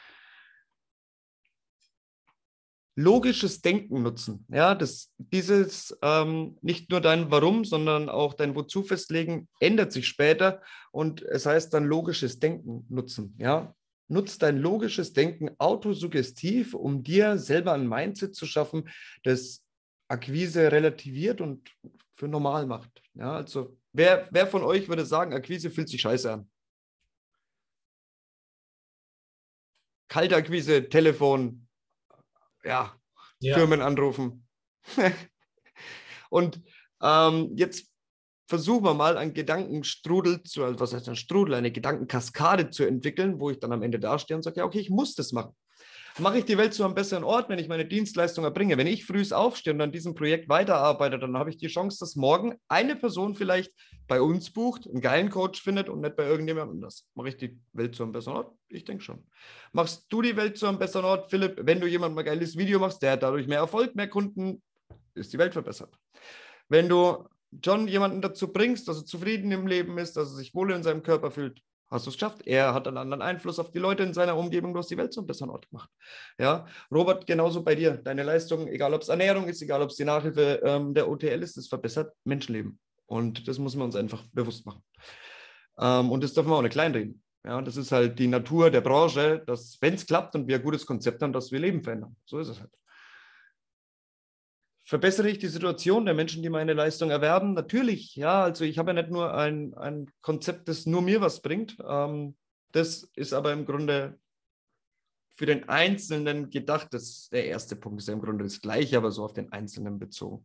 Logisches Denken nutzen. Ja, dieses nicht nur dein Warum, sondern auch dein Wozu festlegen, ändert sich später und es heißt dann logisches Denken nutzen. Ja, nutz dein logisches Denken autosuggestiv, um dir selber ein Mindset zu schaffen, das Akquise relativiert und für normal macht. Ja, also wer von euch würde sagen, Akquise fühlt sich scheiße an? Kalte Akquise, Telefon, ja, Firmen anrufen. Und jetzt versuchen wir mal einen Gedankenstrudel also was heißt ein Strudel, eine Gedankenkaskade zu entwickeln, wo ich dann am Ende dastehe und sage, ja, okay, ich muss das machen. Mache ich die Welt zu einem besseren Ort, wenn ich meine Dienstleistung erbringe? Wenn ich früh aufstehe und an diesem Projekt weiterarbeite, dann habe ich die Chance, dass morgen eine Person vielleicht bei uns bucht, einen geilen Coach findet und nicht bei irgendjemand anders. Mache ich die Welt zu einem besseren Ort? Ich denke schon. Machst du die Welt zu einem besseren Ort, Philipp? Wenn du jemandem ein geiles Video machst, der hat dadurch mehr Erfolg, mehr Kunden, ist die Welt verbessert. Wenn du John jemanden dazu bringst, dass er zufrieden im Leben ist, dass er sich wohl in seinem Körper fühlt, hast du es geschafft. Er hat einen anderen Einfluss auf die Leute in seiner Umgebung, du hast die Welt zu einem besseren Ort gemacht. Ja, Robert, genauso bei dir. Deine Leistung, egal ob es Ernährung ist, egal ob es die Nachhilfe der OTL ist, das verbessert Menschenleben. Und das muss man uns einfach bewusst machen. Und das dürfen wir auch nicht kleinreden. Ja, das ist halt die Natur der Branche, dass, wenn es klappt und wir ein gutes Konzept haben, dass wir Leben verändern. So ist es halt. Verbessere ich die Situation der Menschen, die meine Leistung erwerben? Natürlich, ja. Also ich habe ja nicht nur ein Konzept, das nur mir was bringt. Das ist aber im Grunde für den Einzelnen gedacht. Der erste Punkt ist ja im Grunde das Gleiche, aber so auf den Einzelnen bezogen.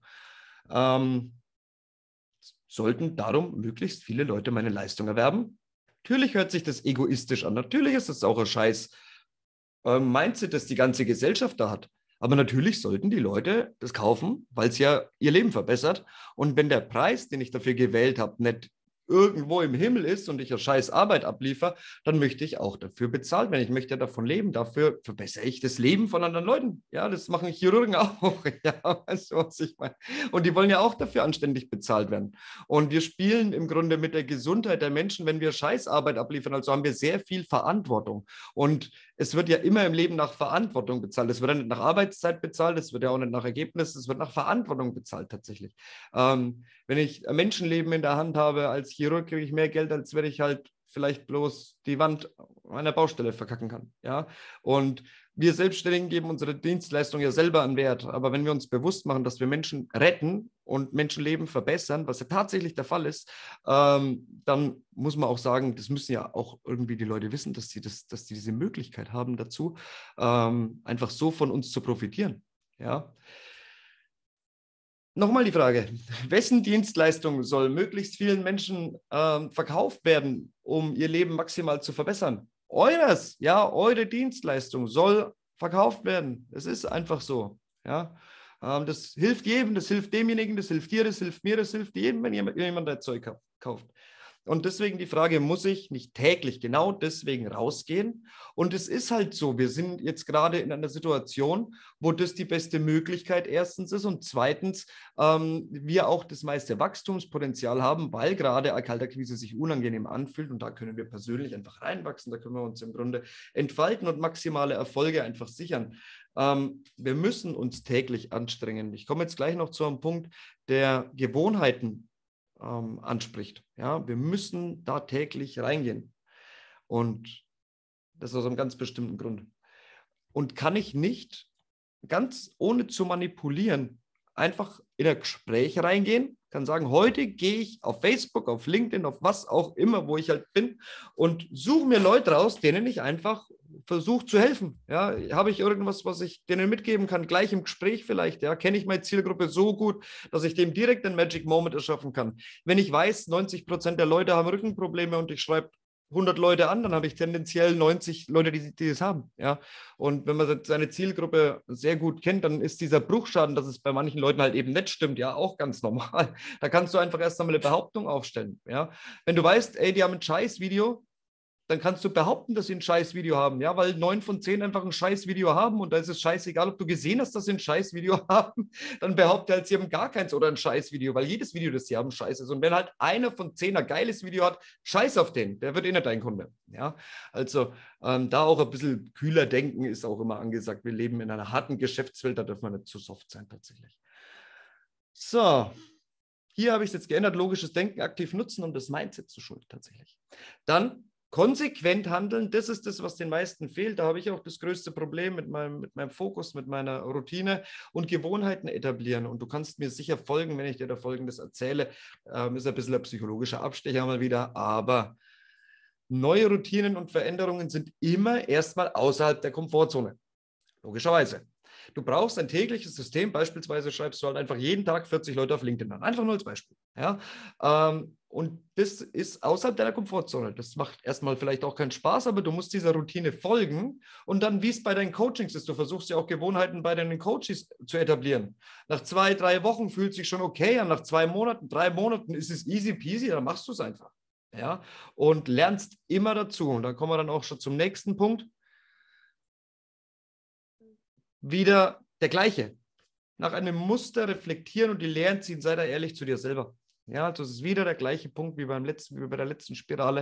Sollten darum möglichst viele Leute meine Leistung erwerben? Natürlich hört sich das egoistisch an. Natürlich ist das auch ein Scheiß Mindset, das die ganze Gesellschaft da hat. Aber natürlich sollten die Leute das kaufen, weil es ja ihr Leben verbessert. Und wenn der Preis, den ich dafür gewählt habe, nicht irgendwo im Himmel ist und ich eine scheiß Arbeit abliefere, dann möchte ich auch dafür bezahlt werden. Ich möchte ja davon leben. Dafür verbessere ich das Leben von anderen Leuten. Ja, das machen Chirurgen auch. Ja, weißt du, was ich meine? Und die wollen ja auch dafür anständig bezahlt werden. Und wir spielen im Grunde mit der Gesundheit der Menschen, wenn wir Scheißarbeit abliefern. Also haben wir sehr viel Verantwortung. Und es wird ja immer im Leben nach Verantwortung bezahlt. Es wird ja nicht nach Arbeitszeit bezahlt, es wird ja auch nicht nach Ergebnis, es wird nach Verantwortung bezahlt tatsächlich. Wenn ich ein Menschenleben in der Hand habe als Chirurg, kriege ich mehr Geld, als wenn ich halt vielleicht bloß die Wand meiner Baustelle verkacken kann. Ja? Und wir Selbstständigen geben unsere Dienstleistung ja selber einen Wert. Aber wenn wir uns bewusst machen, dass wir Menschen retten und Menschenleben verbessern, was ja tatsächlich der Fall ist, dann muss man auch sagen, das müssen ja auch irgendwie die Leute wissen, dass sie diese Möglichkeit haben dazu, einfach so von uns zu profitieren. Ja. Nochmal die Frage, wessen Dienstleistung soll möglichst vielen Menschen verkauft werden, um ihr Leben maximal zu verbessern? Eures, ja, eure Dienstleistung soll verkauft werden. Es ist einfach so. Ja. Das hilft jedem, das hilft demjenigen, das hilft dir, das hilft mir, das hilft jedem, wenn jemand dein Zeug kauft. Und deswegen die Frage, muss ich nicht täglich genau deswegen rausgehen? Und es ist halt so, wir sind jetzt gerade in einer Situation, wo das die beste Möglichkeit erstens ist und zweitens wir auch das meiste Wachstumspotenzial haben, weil gerade Kaltakquise sich unangenehm anfühlt und da können wir persönlich einfach reinwachsen, da können wir uns im Grunde entfalten und maximale Erfolge einfach sichern. Wir müssen uns täglich anstrengen. Ich komme jetzt gleich noch zu einem Punkt, der Gewohnheiten anspricht. Ja, wir müssen da täglich reingehen. Und das aus einem ganz bestimmten Grund. Und kann ich nicht ganz ohne zu manipulieren einfach in ein Gespräch reingehen, kann sagen, heute gehe ich auf Facebook, auf LinkedIn, auf was auch immer, wo ich halt bin und suche mir Leute raus, denen ich einfach versuche zu helfen. Ja, habe ich irgendwas, was ich denen mitgeben kann, gleich im Gespräch vielleicht, ja, kenne ich meine Zielgruppe so gut, dass ich dem direkt einen Magic Moment erschaffen kann. Wenn ich weiß, 90% der Leute haben Rückenprobleme und ich schreibe 100 Leute an, dann habe ich tendenziell 90 Leute, die das haben. Ja? Und wenn man seine Zielgruppe sehr gut kennt, dann ist dieser Bruchschaden, dass es bei manchen Leuten halt eben nicht stimmt, ja auch ganz normal. Da kannst du einfach erst einmal eine Behauptung aufstellen. Ja? Wenn du weißt, ey, die haben ein Scheiß-Video, dann kannst du behaupten, dass sie ein Scheiß-Video haben, ja, weil 9 von 10 einfach ein Scheiß-Video haben und da ist es scheißegal, ob du gesehen hast, dass sie ein Scheiß-Video haben, dann behaupte halt, sie haben gar keins oder ein Scheiß-Video, weil jedes Video, das sie haben, scheiße ist. Und wenn halt einer von 10 ein geiles Video hat, scheiß auf den, der wird eh nicht dein Kunde. Ja, also da auch ein bisschen kühler denken ist auch immer angesagt. Wir leben in einer harten Geschäftswelt, da dürfen wir nicht zu soft sein tatsächlich. So, hier habe ich es jetzt geändert, logisches Denken aktiv nutzen, um das Mindset zu schulen tatsächlich. Dann konsequent handeln, das ist das, was den meisten fehlt. Da habe ich auch das größte Problem mit meinem Fokus, mit meiner Routine und Gewohnheiten etablieren. Und du kannst mir sicher folgen, wenn ich dir da Folgendes erzähle. Ist ein bisschen ein psychologischer Abstecher mal wieder, aber neue Routinen und Veränderungen sind immer erstmal außerhalb der Komfortzone. Logischerweise. Du brauchst ein tägliches System, beispielsweise schreibst du halt einfach jeden Tag 40 Leute auf LinkedIn an. Einfach nur als Beispiel. Ja? Und das ist außerhalb deiner Komfortzone. Das macht erstmal vielleicht auch keinen Spaß, aber du musst dieser Routine folgen und dann, wie es bei deinen Coachings ist, du versuchst ja auch Gewohnheiten bei deinen Coaches zu etablieren. Nach 2, 3 Wochen fühlt es sich schon okay an, nach 2 Monaten, 3 Monaten ist es easy peasy, dann machst du es einfach. Ja? Und lernst immer dazu. Und dann kommen wir dann auch schon zum nächsten Punkt. Wieder der gleiche. Nach einem Muster reflektieren und die Lehren ziehen, sei da ehrlich zu dir selber. Ja, also es ist wieder der gleiche Punkt wie bei der letzten Spirale.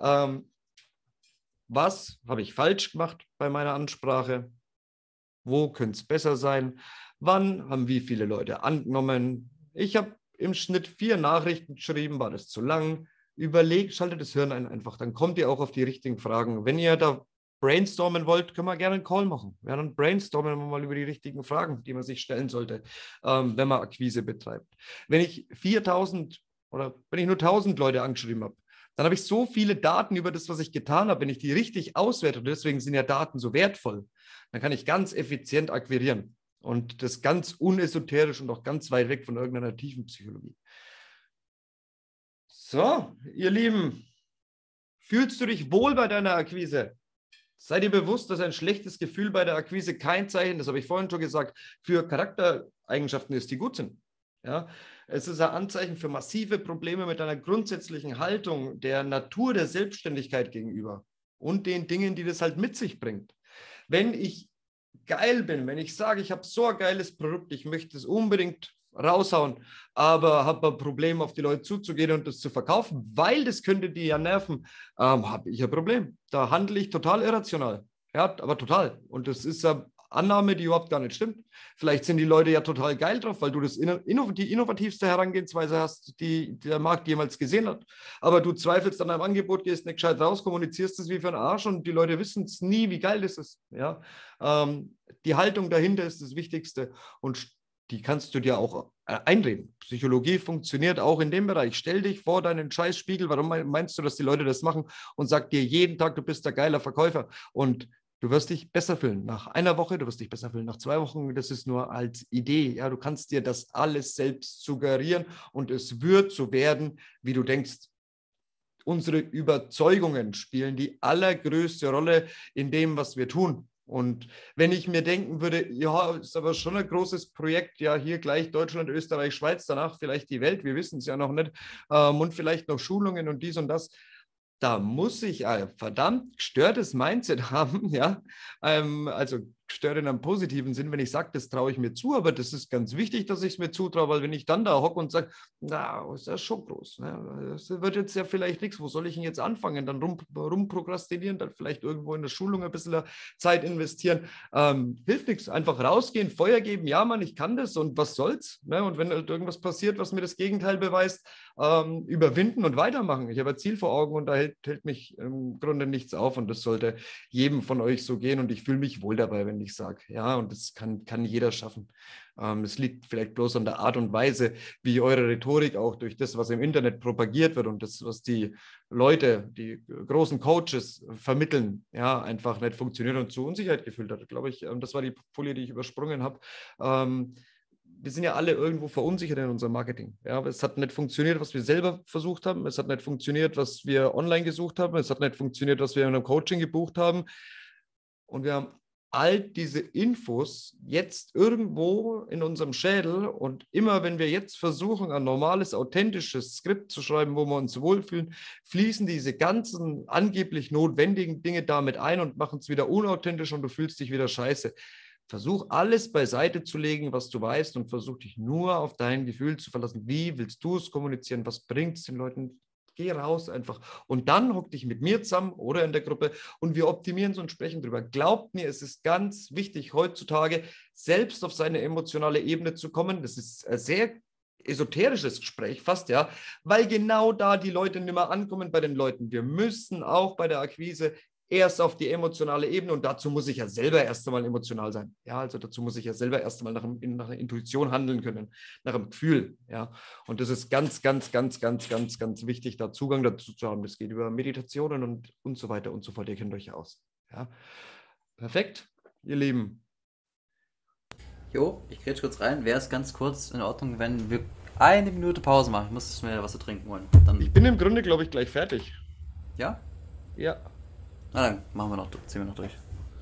Was habe ich falsch gemacht bei meiner Ansprache? Wo könnte es besser sein? Wann haben wie viele Leute angenommen? Ich habe im Schnitt 4 Nachrichten geschrieben, war das zu lang? Überlegt, schaltet das Hirn ein einfach, dann kommt ihr auch auf die richtigen Fragen. Wenn ihr da brainstormen wollt, können wir gerne einen Call machen. Ja, dann brainstormen wir mal über die richtigen Fragen, die man sich stellen sollte, wenn man Akquise betreibt. Wenn ich 4.000 oder wenn ich nur 1.000 Leute angeschrieben habe, dann habe ich so viele Daten über das, was ich getan habe. Wenn ich die richtig auswerte, und deswegen sind ja Daten so wertvoll, dann kann ich ganz effizient akquirieren. Und das ganz unesoterisch und auch ganz weit weg von irgendeiner tiefen Psychologie. So, ihr Lieben, fühlst du dich wohl bei deiner Akquise? Sei dir bewusst, dass ein schlechtes Gefühl bei der Akquise kein Zeichen, das habe ich vorhin schon gesagt, für Charaktereigenschaften ist, die gut sind. Ja? Es ist ein Anzeichen für massive Probleme mit einer grundsätzlichen Haltung der Natur der Selbstständigkeit gegenüber und den Dingen, die das halt mit sich bringt. Wenn ich geil bin, wenn ich sage, ich habe so ein geiles Produkt, ich möchte es unbedingt raushauen, aber habe ein Problem, auf die Leute zuzugehen und das zu verkaufen, weil das könnte die ja nerven, habe ich ein Problem. Da handle ich total irrational. Ja, aber total. Und das ist eine Annahme, die überhaupt gar nicht stimmt. Vielleicht sind die Leute ja total geil drauf, weil du die innovativste Herangehensweise hast, die der Markt jemals gesehen hat. Aber du zweifelst an deinem Angebot, gehst nicht gescheit raus, kommunizierst es wie für einen Arsch und die Leute wissen es nie, wie geil das ist. Ja? Die Haltung dahinter ist das Wichtigste und die kannst du dir auch einreden. Psychologie funktioniert auch in dem Bereich. Stell dich vor deinen Scheißspiegel. Warum meinst du, dass die Leute das machen? Und sag dir jeden Tag, du bist der geiler Verkäufer. Und du wirst dich besser fühlen. Nach einer Woche, du wirst dich besser fühlen. Nach 2 Wochen, das ist nur als Idee. Ja, du kannst dir das alles selbst suggerieren und es wird so werden, wie du denkst. Unsere Überzeugungen spielen die allergrößte Rolle in dem, was wir tun. Und wenn ich mir denken würde, ja, ist aber schon ein großes Projekt, ja, hier gleich Deutschland, Österreich, Schweiz, danach vielleicht die Welt, wir wissen es ja noch nicht, und vielleicht noch Schulungen und dies und das, da muss ich ein verdammt gestörtes Mindset haben, ja, also gestört in einem positiven Sinn, wenn ich sage, das traue ich mir zu, aber das ist ganz wichtig, dass ich es mir zutraue, weil wenn ich dann da hocke und sage, na, ist das schon groß, ne? Das wird jetzt ja vielleicht nichts, wo soll ich denn jetzt anfangen, dann rumprokrastinieren, dann vielleicht irgendwo in der Schulung ein bisschen Zeit investieren, hilft nichts, einfach rausgehen, Feuer geben, ja Mann, ich kann das und was soll's, ne? Und wenn halt irgendwas passiert, was mir das Gegenteil beweist, überwinden und weitermachen. Ich habe ein Ziel vor Augen und da hält mich im Grunde nichts auf und das sollte jedem von euch so gehen und ich fühle mich wohl dabei, wenn ich sage, ja, und das kann jeder schaffen. Es liegt vielleicht bloß an der Art und Weise, wie eure Rhetorik auch durch das, was im Internet propagiert wird und das, was die Leute, die großen Coaches vermitteln, ja, einfach nicht funktioniert und zu Unsicherheit geführt hat. Glaube ich, das war die Folie, die ich übersprungen habe. Wir sind ja alle irgendwo verunsichert in unserem Marketing. Ja, es hat nicht funktioniert, was wir selber versucht haben. Es hat nicht funktioniert, was wir online gesucht haben. Es hat nicht funktioniert, was wir in einem Coaching gebucht haben. Und wir haben all diese Infos jetzt irgendwo in unserem Schädel. Und immer, wenn wir jetzt versuchen, ein normales, authentisches Skript zu schreiben, wo wir uns wohlfühlen, fließen diese ganzen angeblich notwendigen Dinge damit ein und machen es wieder unauthentisch und du fühlst dich wieder scheiße. Versuch alles beiseite zu legen, was du weißt und versuch dich nur auf dein Gefühl zu verlassen. Wie willst du es kommunizieren? Was bringt es den Leuten? Geh raus einfach. Und dann hock dich mit mir zusammen oder in der Gruppe und wir optimieren es und sprechen drüber. Glaubt mir, es ist ganz wichtig heutzutage, selbst auf seine emotionale Ebene zu kommen. Das ist ein sehr esoterisches Gespräch fast, ja, weil genau da die Leute nicht mehr ankommen bei den Leuten. Wir müssen auch bei der Akquise erst auf die emotionale Ebene und dazu muss ich ja selber erst einmal emotional sein. Ja, also dazu muss ich ja selber erst einmal nach einer Intuition handeln können, nach einem Gefühl. Ja, und das ist ganz wichtig, da Zugang dazu zu haben. Das geht über Meditationen und so weiter und so fort. Ihr kennt euch ja aus. Ja, perfekt, ihr Lieben. Jo, ich grätsch kurz rein. Wäre es ganz kurz in Ordnung, wenn wir 1 Minute Pause machen? Ich muss mir was zu trinken holen. Dann, ich bin im Grunde, glaube ich, gleich fertig. Ja? Ja. Na dann machen wir noch, ziehen wir noch durch.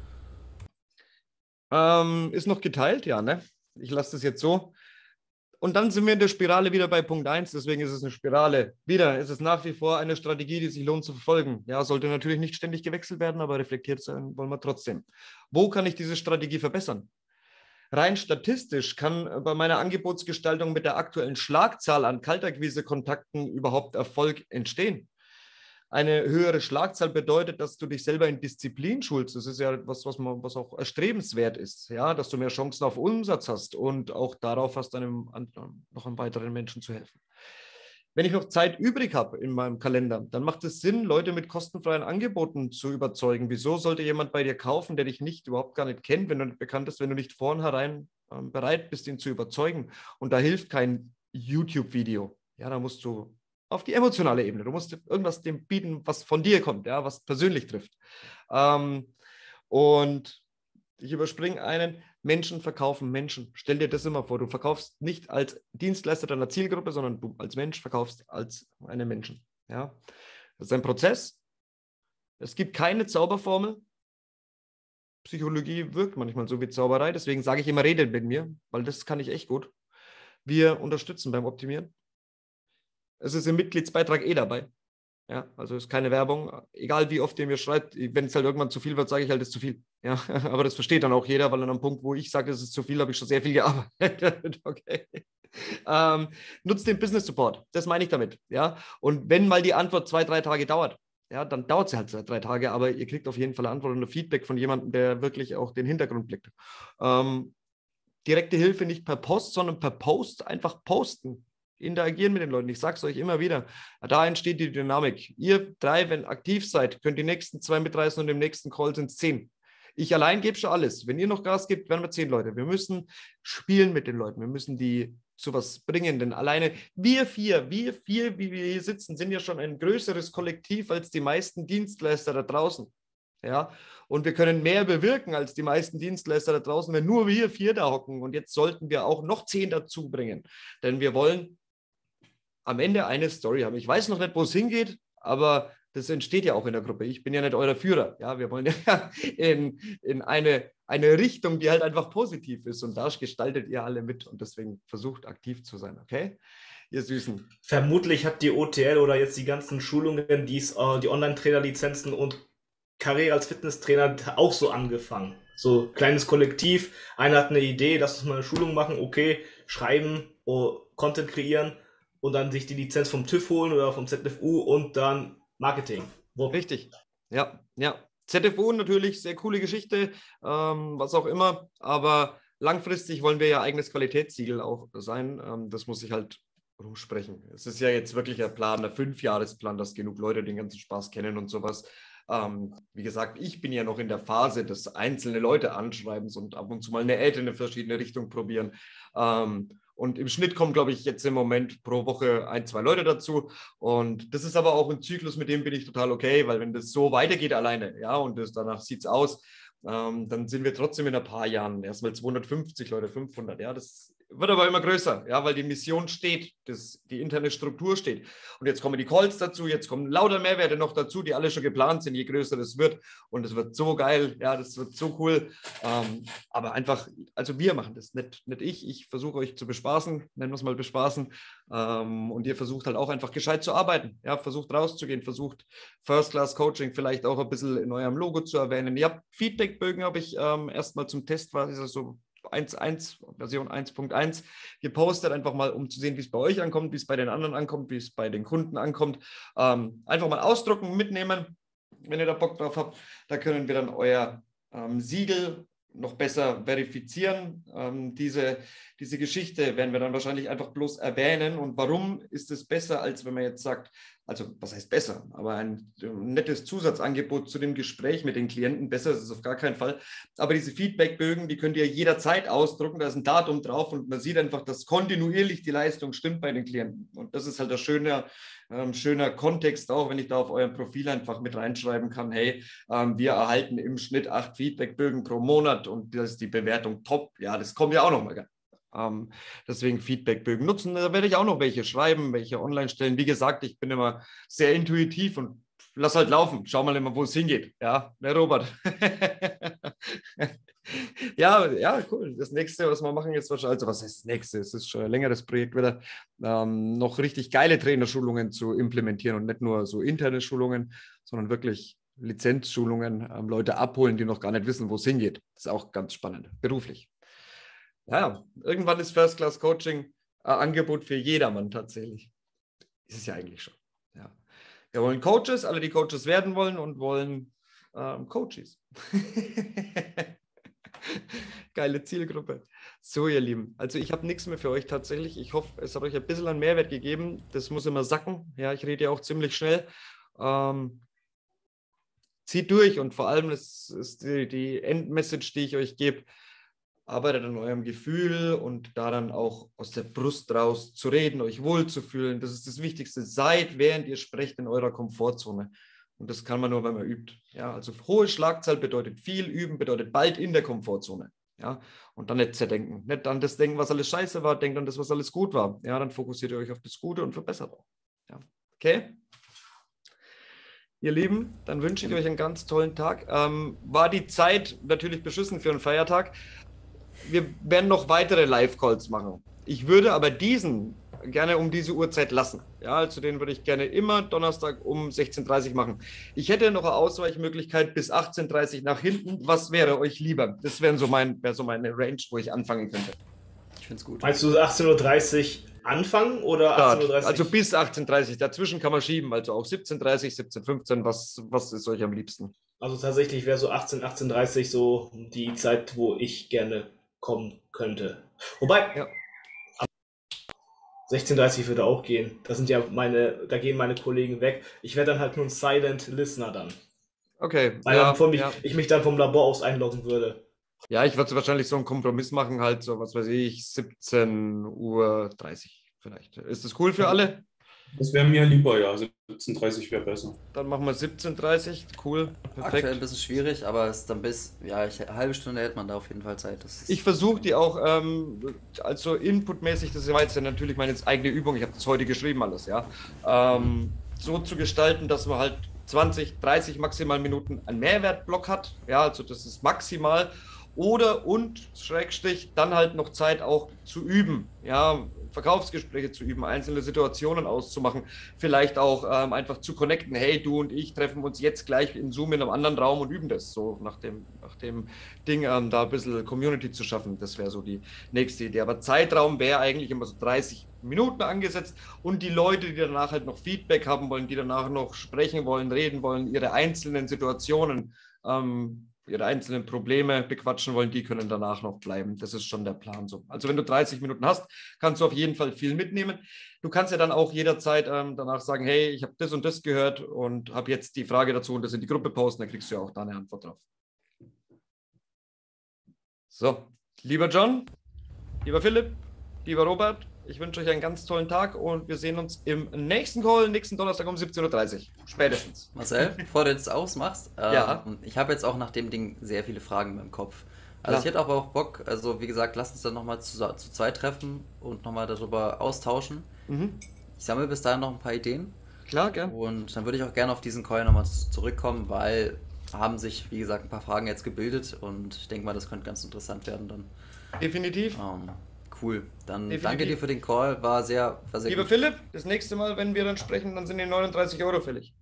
Ist noch geteilt, ja, ne? Ich lasse das jetzt so. Und dann sind wir in der Spirale wieder bei Punkt 1, deswegen ist es eine Spirale. Wieder ist es nach wie vor eine Strategie, die sich lohnt zu verfolgen. Ja, sollte natürlich nicht ständig gewechselt werden, aber reflektiert sein wollen wir trotzdem. Wo kann ich diese Strategie verbessern? Rein statistisch kann bei meiner Angebotsgestaltung mit der aktuellen Schlagzahl an Kaltakquise-Kontakten überhaupt Erfolg entstehen. Eine höhere Schlagzahl bedeutet, dass du dich selber in Disziplin schulst. Das ist ja etwas, was auch erstrebenswert ist, ja, dass du mehr Chancen auf Umsatz hast und auch darauf hast, noch einem weiteren Menschen zu helfen. Wenn ich noch Zeit übrig habe in meinem Kalender, dann macht es Sinn, Leute mit kostenfreien Angeboten zu überzeugen. Wieso sollte jemand bei dir kaufen, der dich überhaupt gar nicht kennt, wenn du nicht bekannt bist, wenn du nicht vornherein bereit bist, ihn zu überzeugen? Und da hilft kein YouTube-Video. Ja, da musst du auf die emotionale Ebene. Du musst irgendwas dem bieten, was von dir kommt, ja, was persönlich trifft. Und ich überspringe einen, Menschen verkaufen Menschen. Stell dir das immer vor, du verkaufst nicht als Dienstleister deiner Zielgruppe, sondern du als Mensch verkaufst als einen Menschen. Ja? Das ist ein Prozess. Es gibt keine Zauberformel. Psychologie wirkt manchmal so wie Zauberei, deswegen sage ich immer, redet mit mir, weil das kann ich echt gut. Wir unterstützen beim Optimieren. Es ist im Mitgliedsbeitrag dabei. Ja, also ist keine Werbung. Egal wie oft ihr mir schreibt, wenn es halt irgendwann zu viel wird, sage ich halt, es ist zu viel. Ja, aber das versteht dann auch jeder, weil an einem Punkt, wo ich sage, es ist zu viel, habe ich schon sehr viel gearbeitet. Okay. Nutzt den Business Support. Das meine ich damit. Ja, und wenn mal die Antwort 2-3 Tage dauert, ja, dann dauert es halt 2-3 Tage, aber ihr kriegt auf jeden Fall eine Antwort und ein Feedback von jemandem, der wirklich auch den Hintergrund blickt. Direkte Hilfe nicht per Post, sondern per Post einfach posten. Interagieren mit den Leuten. Ich sage es euch immer wieder. Da entsteht die Dynamik. Ihr 3, wenn aktiv seid, könnt die nächsten 2 mitreißen und im nächsten Call sind es 10. Ich allein gebe schon alles. Wenn ihr noch Gas gebt, werden wir 10 Leute. Wir müssen spielen mit den Leuten. Wir müssen die zu was bringen. Denn alleine wir vier, wie wir hier sitzen, sind ja schon ein größeres Kollektiv als die meisten Dienstleister da draußen. Ja, und wir können mehr bewirken als die meisten Dienstleister da draußen, wenn nur wir 4 da hocken. Und jetzt sollten wir auch noch 10 dazu bringen. Denn wir wollen am Ende eine Story haben. Ich weiß noch nicht, wo es hingeht, aber das entsteht ja auch in der Gruppe. Ich bin ja nicht euer Führer. Ja, wir wollen ja in eine Richtung, die halt einfach positiv ist. Und da gestaltet ihr alle mit. Und deswegen versucht aktiv zu sein, okay? Ihr Süßen. Vermutlich hat die OTL oder jetzt die ganzen Schulungen, die Online-Trainer-Lizenzen und Karriere als Fitnesstrainer auch so angefangen. So kleines Kollektiv, einer hat eine Idee, lass uns mal eine Schulung machen, okay, schreiben, Content kreieren und dann sich die Lizenz vom TÜV holen oder vom ZFU und dann Marketing. Richtig, ja. ZFU natürlich, sehr coole Geschichte, was auch immer, aber langfristig wollen wir ja eigenes Qualitätssiegel auch sein. Das muss ich halt rumsprechen. Es ist ja jetzt wirklich ein Plan, ein 5-Jahresplan, dass genug Leute den ganzen Spaß kennen und sowas. Wie gesagt, ich bin ja noch in der Phase des einzelne Leute anschreibens und ab und zu mal eine Ad in eine verschiedene Richtung probieren. Und im Schnitt kommen, glaube ich, jetzt im Moment pro Woche 1, 2 Leute dazu. Und das ist aber auch ein Zyklus, mit dem bin ich total okay, weil wenn das so weitergeht alleine, ja, und danach sieht es aus, dann sind wir trotzdem in ein paar Jahren erstmal 250 Leute, 500. Ja, das wird aber immer größer, ja, weil die Mission steht, die interne Struktur steht. Und jetzt kommen die Calls dazu, jetzt kommen lauter Mehrwerte noch dazu, die alle schon geplant sind, je größer das wird. Und es wird so geil, ja, das wird so cool. Aber einfach, also wir machen das, nicht ich. Ich versuche euch zu bespaßen, nennen wir es mal bespaßen. Und ihr versucht halt auch einfach gescheit zu arbeiten. Ja, versucht rauszugehen, versucht First-Class-Coaching vielleicht auch ein bisschen in eurem Logo zu erwähnen. Ihr habt Feedbackbögen, habe ich erstmal zum Test, war das so Version 1.1 gepostet, einfach mal, um zu sehen, wie es bei euch ankommt, wie es bei den anderen ankommt, wie es bei den Kunden ankommt. Einfach mal ausdrucken, mitnehmen, wenn ihr da Bock drauf habt. Da können wir dann euer Siegel noch besser verifizieren. Diese Geschichte werden wir dann wahrscheinlich einfach bloß erwähnen. Und warum ist es besser, als wenn man jetzt sagt, also was heißt besser, aber ein nettes Zusatzangebot zu dem Gespräch mit den Klienten, besser ist es auf gar keinen Fall. Aber diese Feedbackbögen, die könnt ihr jederzeit ausdrucken, da ist ein Datum drauf und man sieht einfach, dass kontinuierlich die Leistung stimmt bei den Klienten. Und das ist halt ein schöner Kontext auch, wenn ich da auf eurem Profil einfach mit reinschreiben kann, hey, wir erhalten im Schnitt 8 Feedbackbögen pro Monat und das ist die Bewertung top. Ja, das kommt ja auch nochmal. Deswegen Feedbackbögen nutzen. Da werde ich auch noch welche schreiben, welche online stellen. Wie gesagt, ich bin immer sehr intuitiv und lass halt laufen. Schau mal immer, wo es hingeht. Ja, der Robert. ja, cool. Das nächste, was wir machen jetzt wahrscheinlich, also was heißt das nächste? Es ist schon ein längeres Projekt wieder, noch richtig geile Trainerschulungen zu implementieren und nicht nur so interne Schulungen, sondern wirklich Lizenzschulungen, Leute abholen, die noch gar nicht wissen, wo es hingeht. Das ist auch ganz spannend, beruflich. Ja, irgendwann ist First Class Coaching ein Angebot für jedermann tatsächlich. Ist es ja eigentlich schon. Ja. Wir wollen Coaches, alle, die Coaches werden wollen und wollen Coaches. Geile Zielgruppe. So, ihr Lieben, also ich habe nichts mehr für euch tatsächlich. Ich hoffe, es hat euch ein bisschen an Mehrwert gegeben. Das muss immer sacken. Ja, ich rede ja auch ziemlich schnell. Zieht durch und vor allem, das ist die Endmessage, die ich euch gebe, arbeitet an eurem Gefühl und da dann auch aus der Brust raus zu reden, euch wohlzufühlen. Das ist das Wichtigste. Seid, während ihr sprecht, in eurer Komfortzone. Und das kann man nur, wenn man übt. Ja, also hohe Schlagzahl bedeutet viel üben, bedeutet bald in der Komfortzone. Ja, und dann nicht zerdenken. Nicht an das denken, was alles scheiße war, denkt an das, was alles gut war. Ja, dann fokussiert ihr euch auf das Gute und verbessert auch. Ja. Okay? Ihr Lieben, dann wünsche ich euch einen ganz tollen Tag. War die Zeit natürlich beschissen für einen Feiertag. Wir werden noch weitere Live-Calls machen. Ich würde aber diesen gerne um diese Uhrzeit lassen. Ja, also den würde ich gerne immer Donnerstag um 16:30 Uhr machen. Ich hätte noch eine Ausweichmöglichkeit bis 18:30 Uhr nach hinten. Was wäre euch lieber? Das wäre so meine Range, wo ich anfangen könnte. Ich finde es gut. Meinst du 18:30 Uhr anfangen oder 18:30 Uhr? Also bis 18:30 Uhr. Dazwischen kann man schieben. Also auch 17:30 Uhr, 17:15 Uhr. Was ist euch am liebsten? Also tatsächlich wäre so 18:30 Uhr so die Zeit, wo ich gerne kommen könnte. Wobei, ja. 16:30 Uhr würde auch gehen. Da gehen meine Kollegen weg. Ich wäre dann halt nur ein Silent Listener dann. Okay. Weil ich mich dann vom Labor aus einloggen würde. Ja, ich würde wahrscheinlich so einen Kompromiss machen, halt so, was weiß ich, 17:30 Uhr vielleicht. Ist das cool für alle? Das wäre mir lieber, ja. 17:30 Uhr wäre besser. Dann machen wir 17:30 Uhr. Cool, perfekt. Aktuell ein bisschen schwierig, aber es ist dann eine halbe Stunde hält man da auf jeden Fall Zeit. Ich versuche die auch, also inputmäßig, das war jetzt ja natürlich meine eigene Übung, ich habe das heute geschrieben alles, ja, so zu gestalten, dass wir halt 20, 30 maximal Minuten einen Mehrwertblock hat. Ja, also das ist maximal. Oder und Schrägstrich dann halt noch Zeit auch zu üben, ja, Verkaufsgespräche zu üben, einzelne Situationen auszumachen, vielleicht auch einfach zu connecten. Hey, du und ich treffen uns jetzt gleich in Zoom in einem anderen Raum und üben das. So nach dem Ding, da ein bisschen Community zu schaffen. Das wäre so die nächste Idee. Aber Zeitraum wäre eigentlich immer so 30 Minuten angesetzt und die Leute, die danach halt noch Feedback haben wollen, die danach noch sprechen wollen, reden wollen, ihre einzelnen Situationen ihre einzelnen Probleme bequatschen wollen, die können danach noch bleiben. Das ist schon der Plan so. Also wenn du 30 Minuten hast, kannst du auf jeden Fall viel mitnehmen. Du kannst ja dann auch jederzeit danach sagen, hey, ich habe das und das gehört und habe jetzt die Frage dazu und das in die Gruppe posten, dann kriegst du ja auch da eine Antwort drauf. So, lieber John, lieber Philipp, lieber Robert, ich wünsche euch einen ganz tollen Tag und wir sehen uns im nächsten Call, nächsten Donnerstag um 17:30 Uhr. Spätestens. Marcel, bevor du jetzt ausmachst, Ja. ich habe jetzt auch nach dem Ding sehr viele Fragen in meinem Kopf. Also ich hätte aber auch Bock, also wie gesagt, lass uns dann nochmal zu zweit treffen und nochmal darüber austauschen. Ich sammle bis dahin noch ein paar Ideen. Klar, gern. Und dann würde ich auch gerne auf diesen Call nochmal zurückkommen, weil haben sich, wie gesagt, ein paar Fragen jetzt gebildet und ich denke mal, das könnte ganz interessant werden dann. Definitiv. Cool. Dann Definitiv. danke dir für den Call, war sehr Lieber gut. Philipp, das nächste Mal, wenn wir dann sprechen, dann sind die 39 Euro fällig.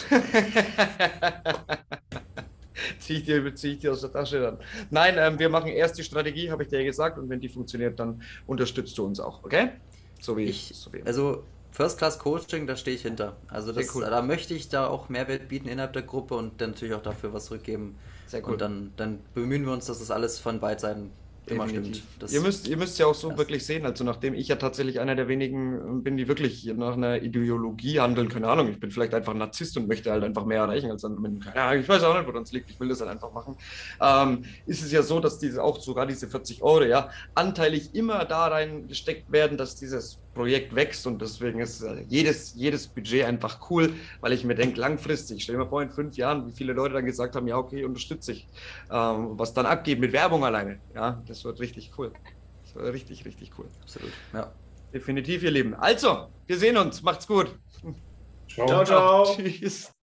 Zieh ich dir aus der Tasche dann. Nein, wir machen erst die Strategie, habe ich dir ja gesagt, und wenn die funktioniert, dann unterstützt du uns auch, okay? Also First-Class-Coaching, da stehe ich hinter. Also Sehr cool. da möchte ich da auch Mehrwert bieten innerhalb der Gruppe und dann natürlich auch dafür was zurückgeben. Sehr cool. Und dann bemühen wir uns, dass das alles von beiden Seiten immer stimmt. Ihr müsst ja auch so wirklich sehen, also nachdem ich ja tatsächlich einer der wenigen bin, die wirklich nach einer Ideologie handeln, keine Ahnung, ich bin vielleicht einfach ein Narzisst und möchte halt einfach mehr erreichen als andere Menschen. Ja, ich weiß auch nicht, woran es liegt, ich will das halt einfach machen. Ist es ja so, dass sogar diese 40 Euro, ja, anteilig immer da reingesteckt werden, dass dieses Projekt wächst und deswegen ist jedes Budget einfach cool, weil ich mir denke, langfristig, stell dir mal vor, in 5 Jahren, wie viele Leute dann gesagt haben, ja, okay, unterstütze ich, was dann abgeht mit Werbung alleine, ja, das wird richtig cool. Das wird richtig, richtig cool. Absolut, ja. Definitiv, ihr Lieben. Also, wir sehen uns, macht's gut. Ciao. Ciao, ciao. Tschüss.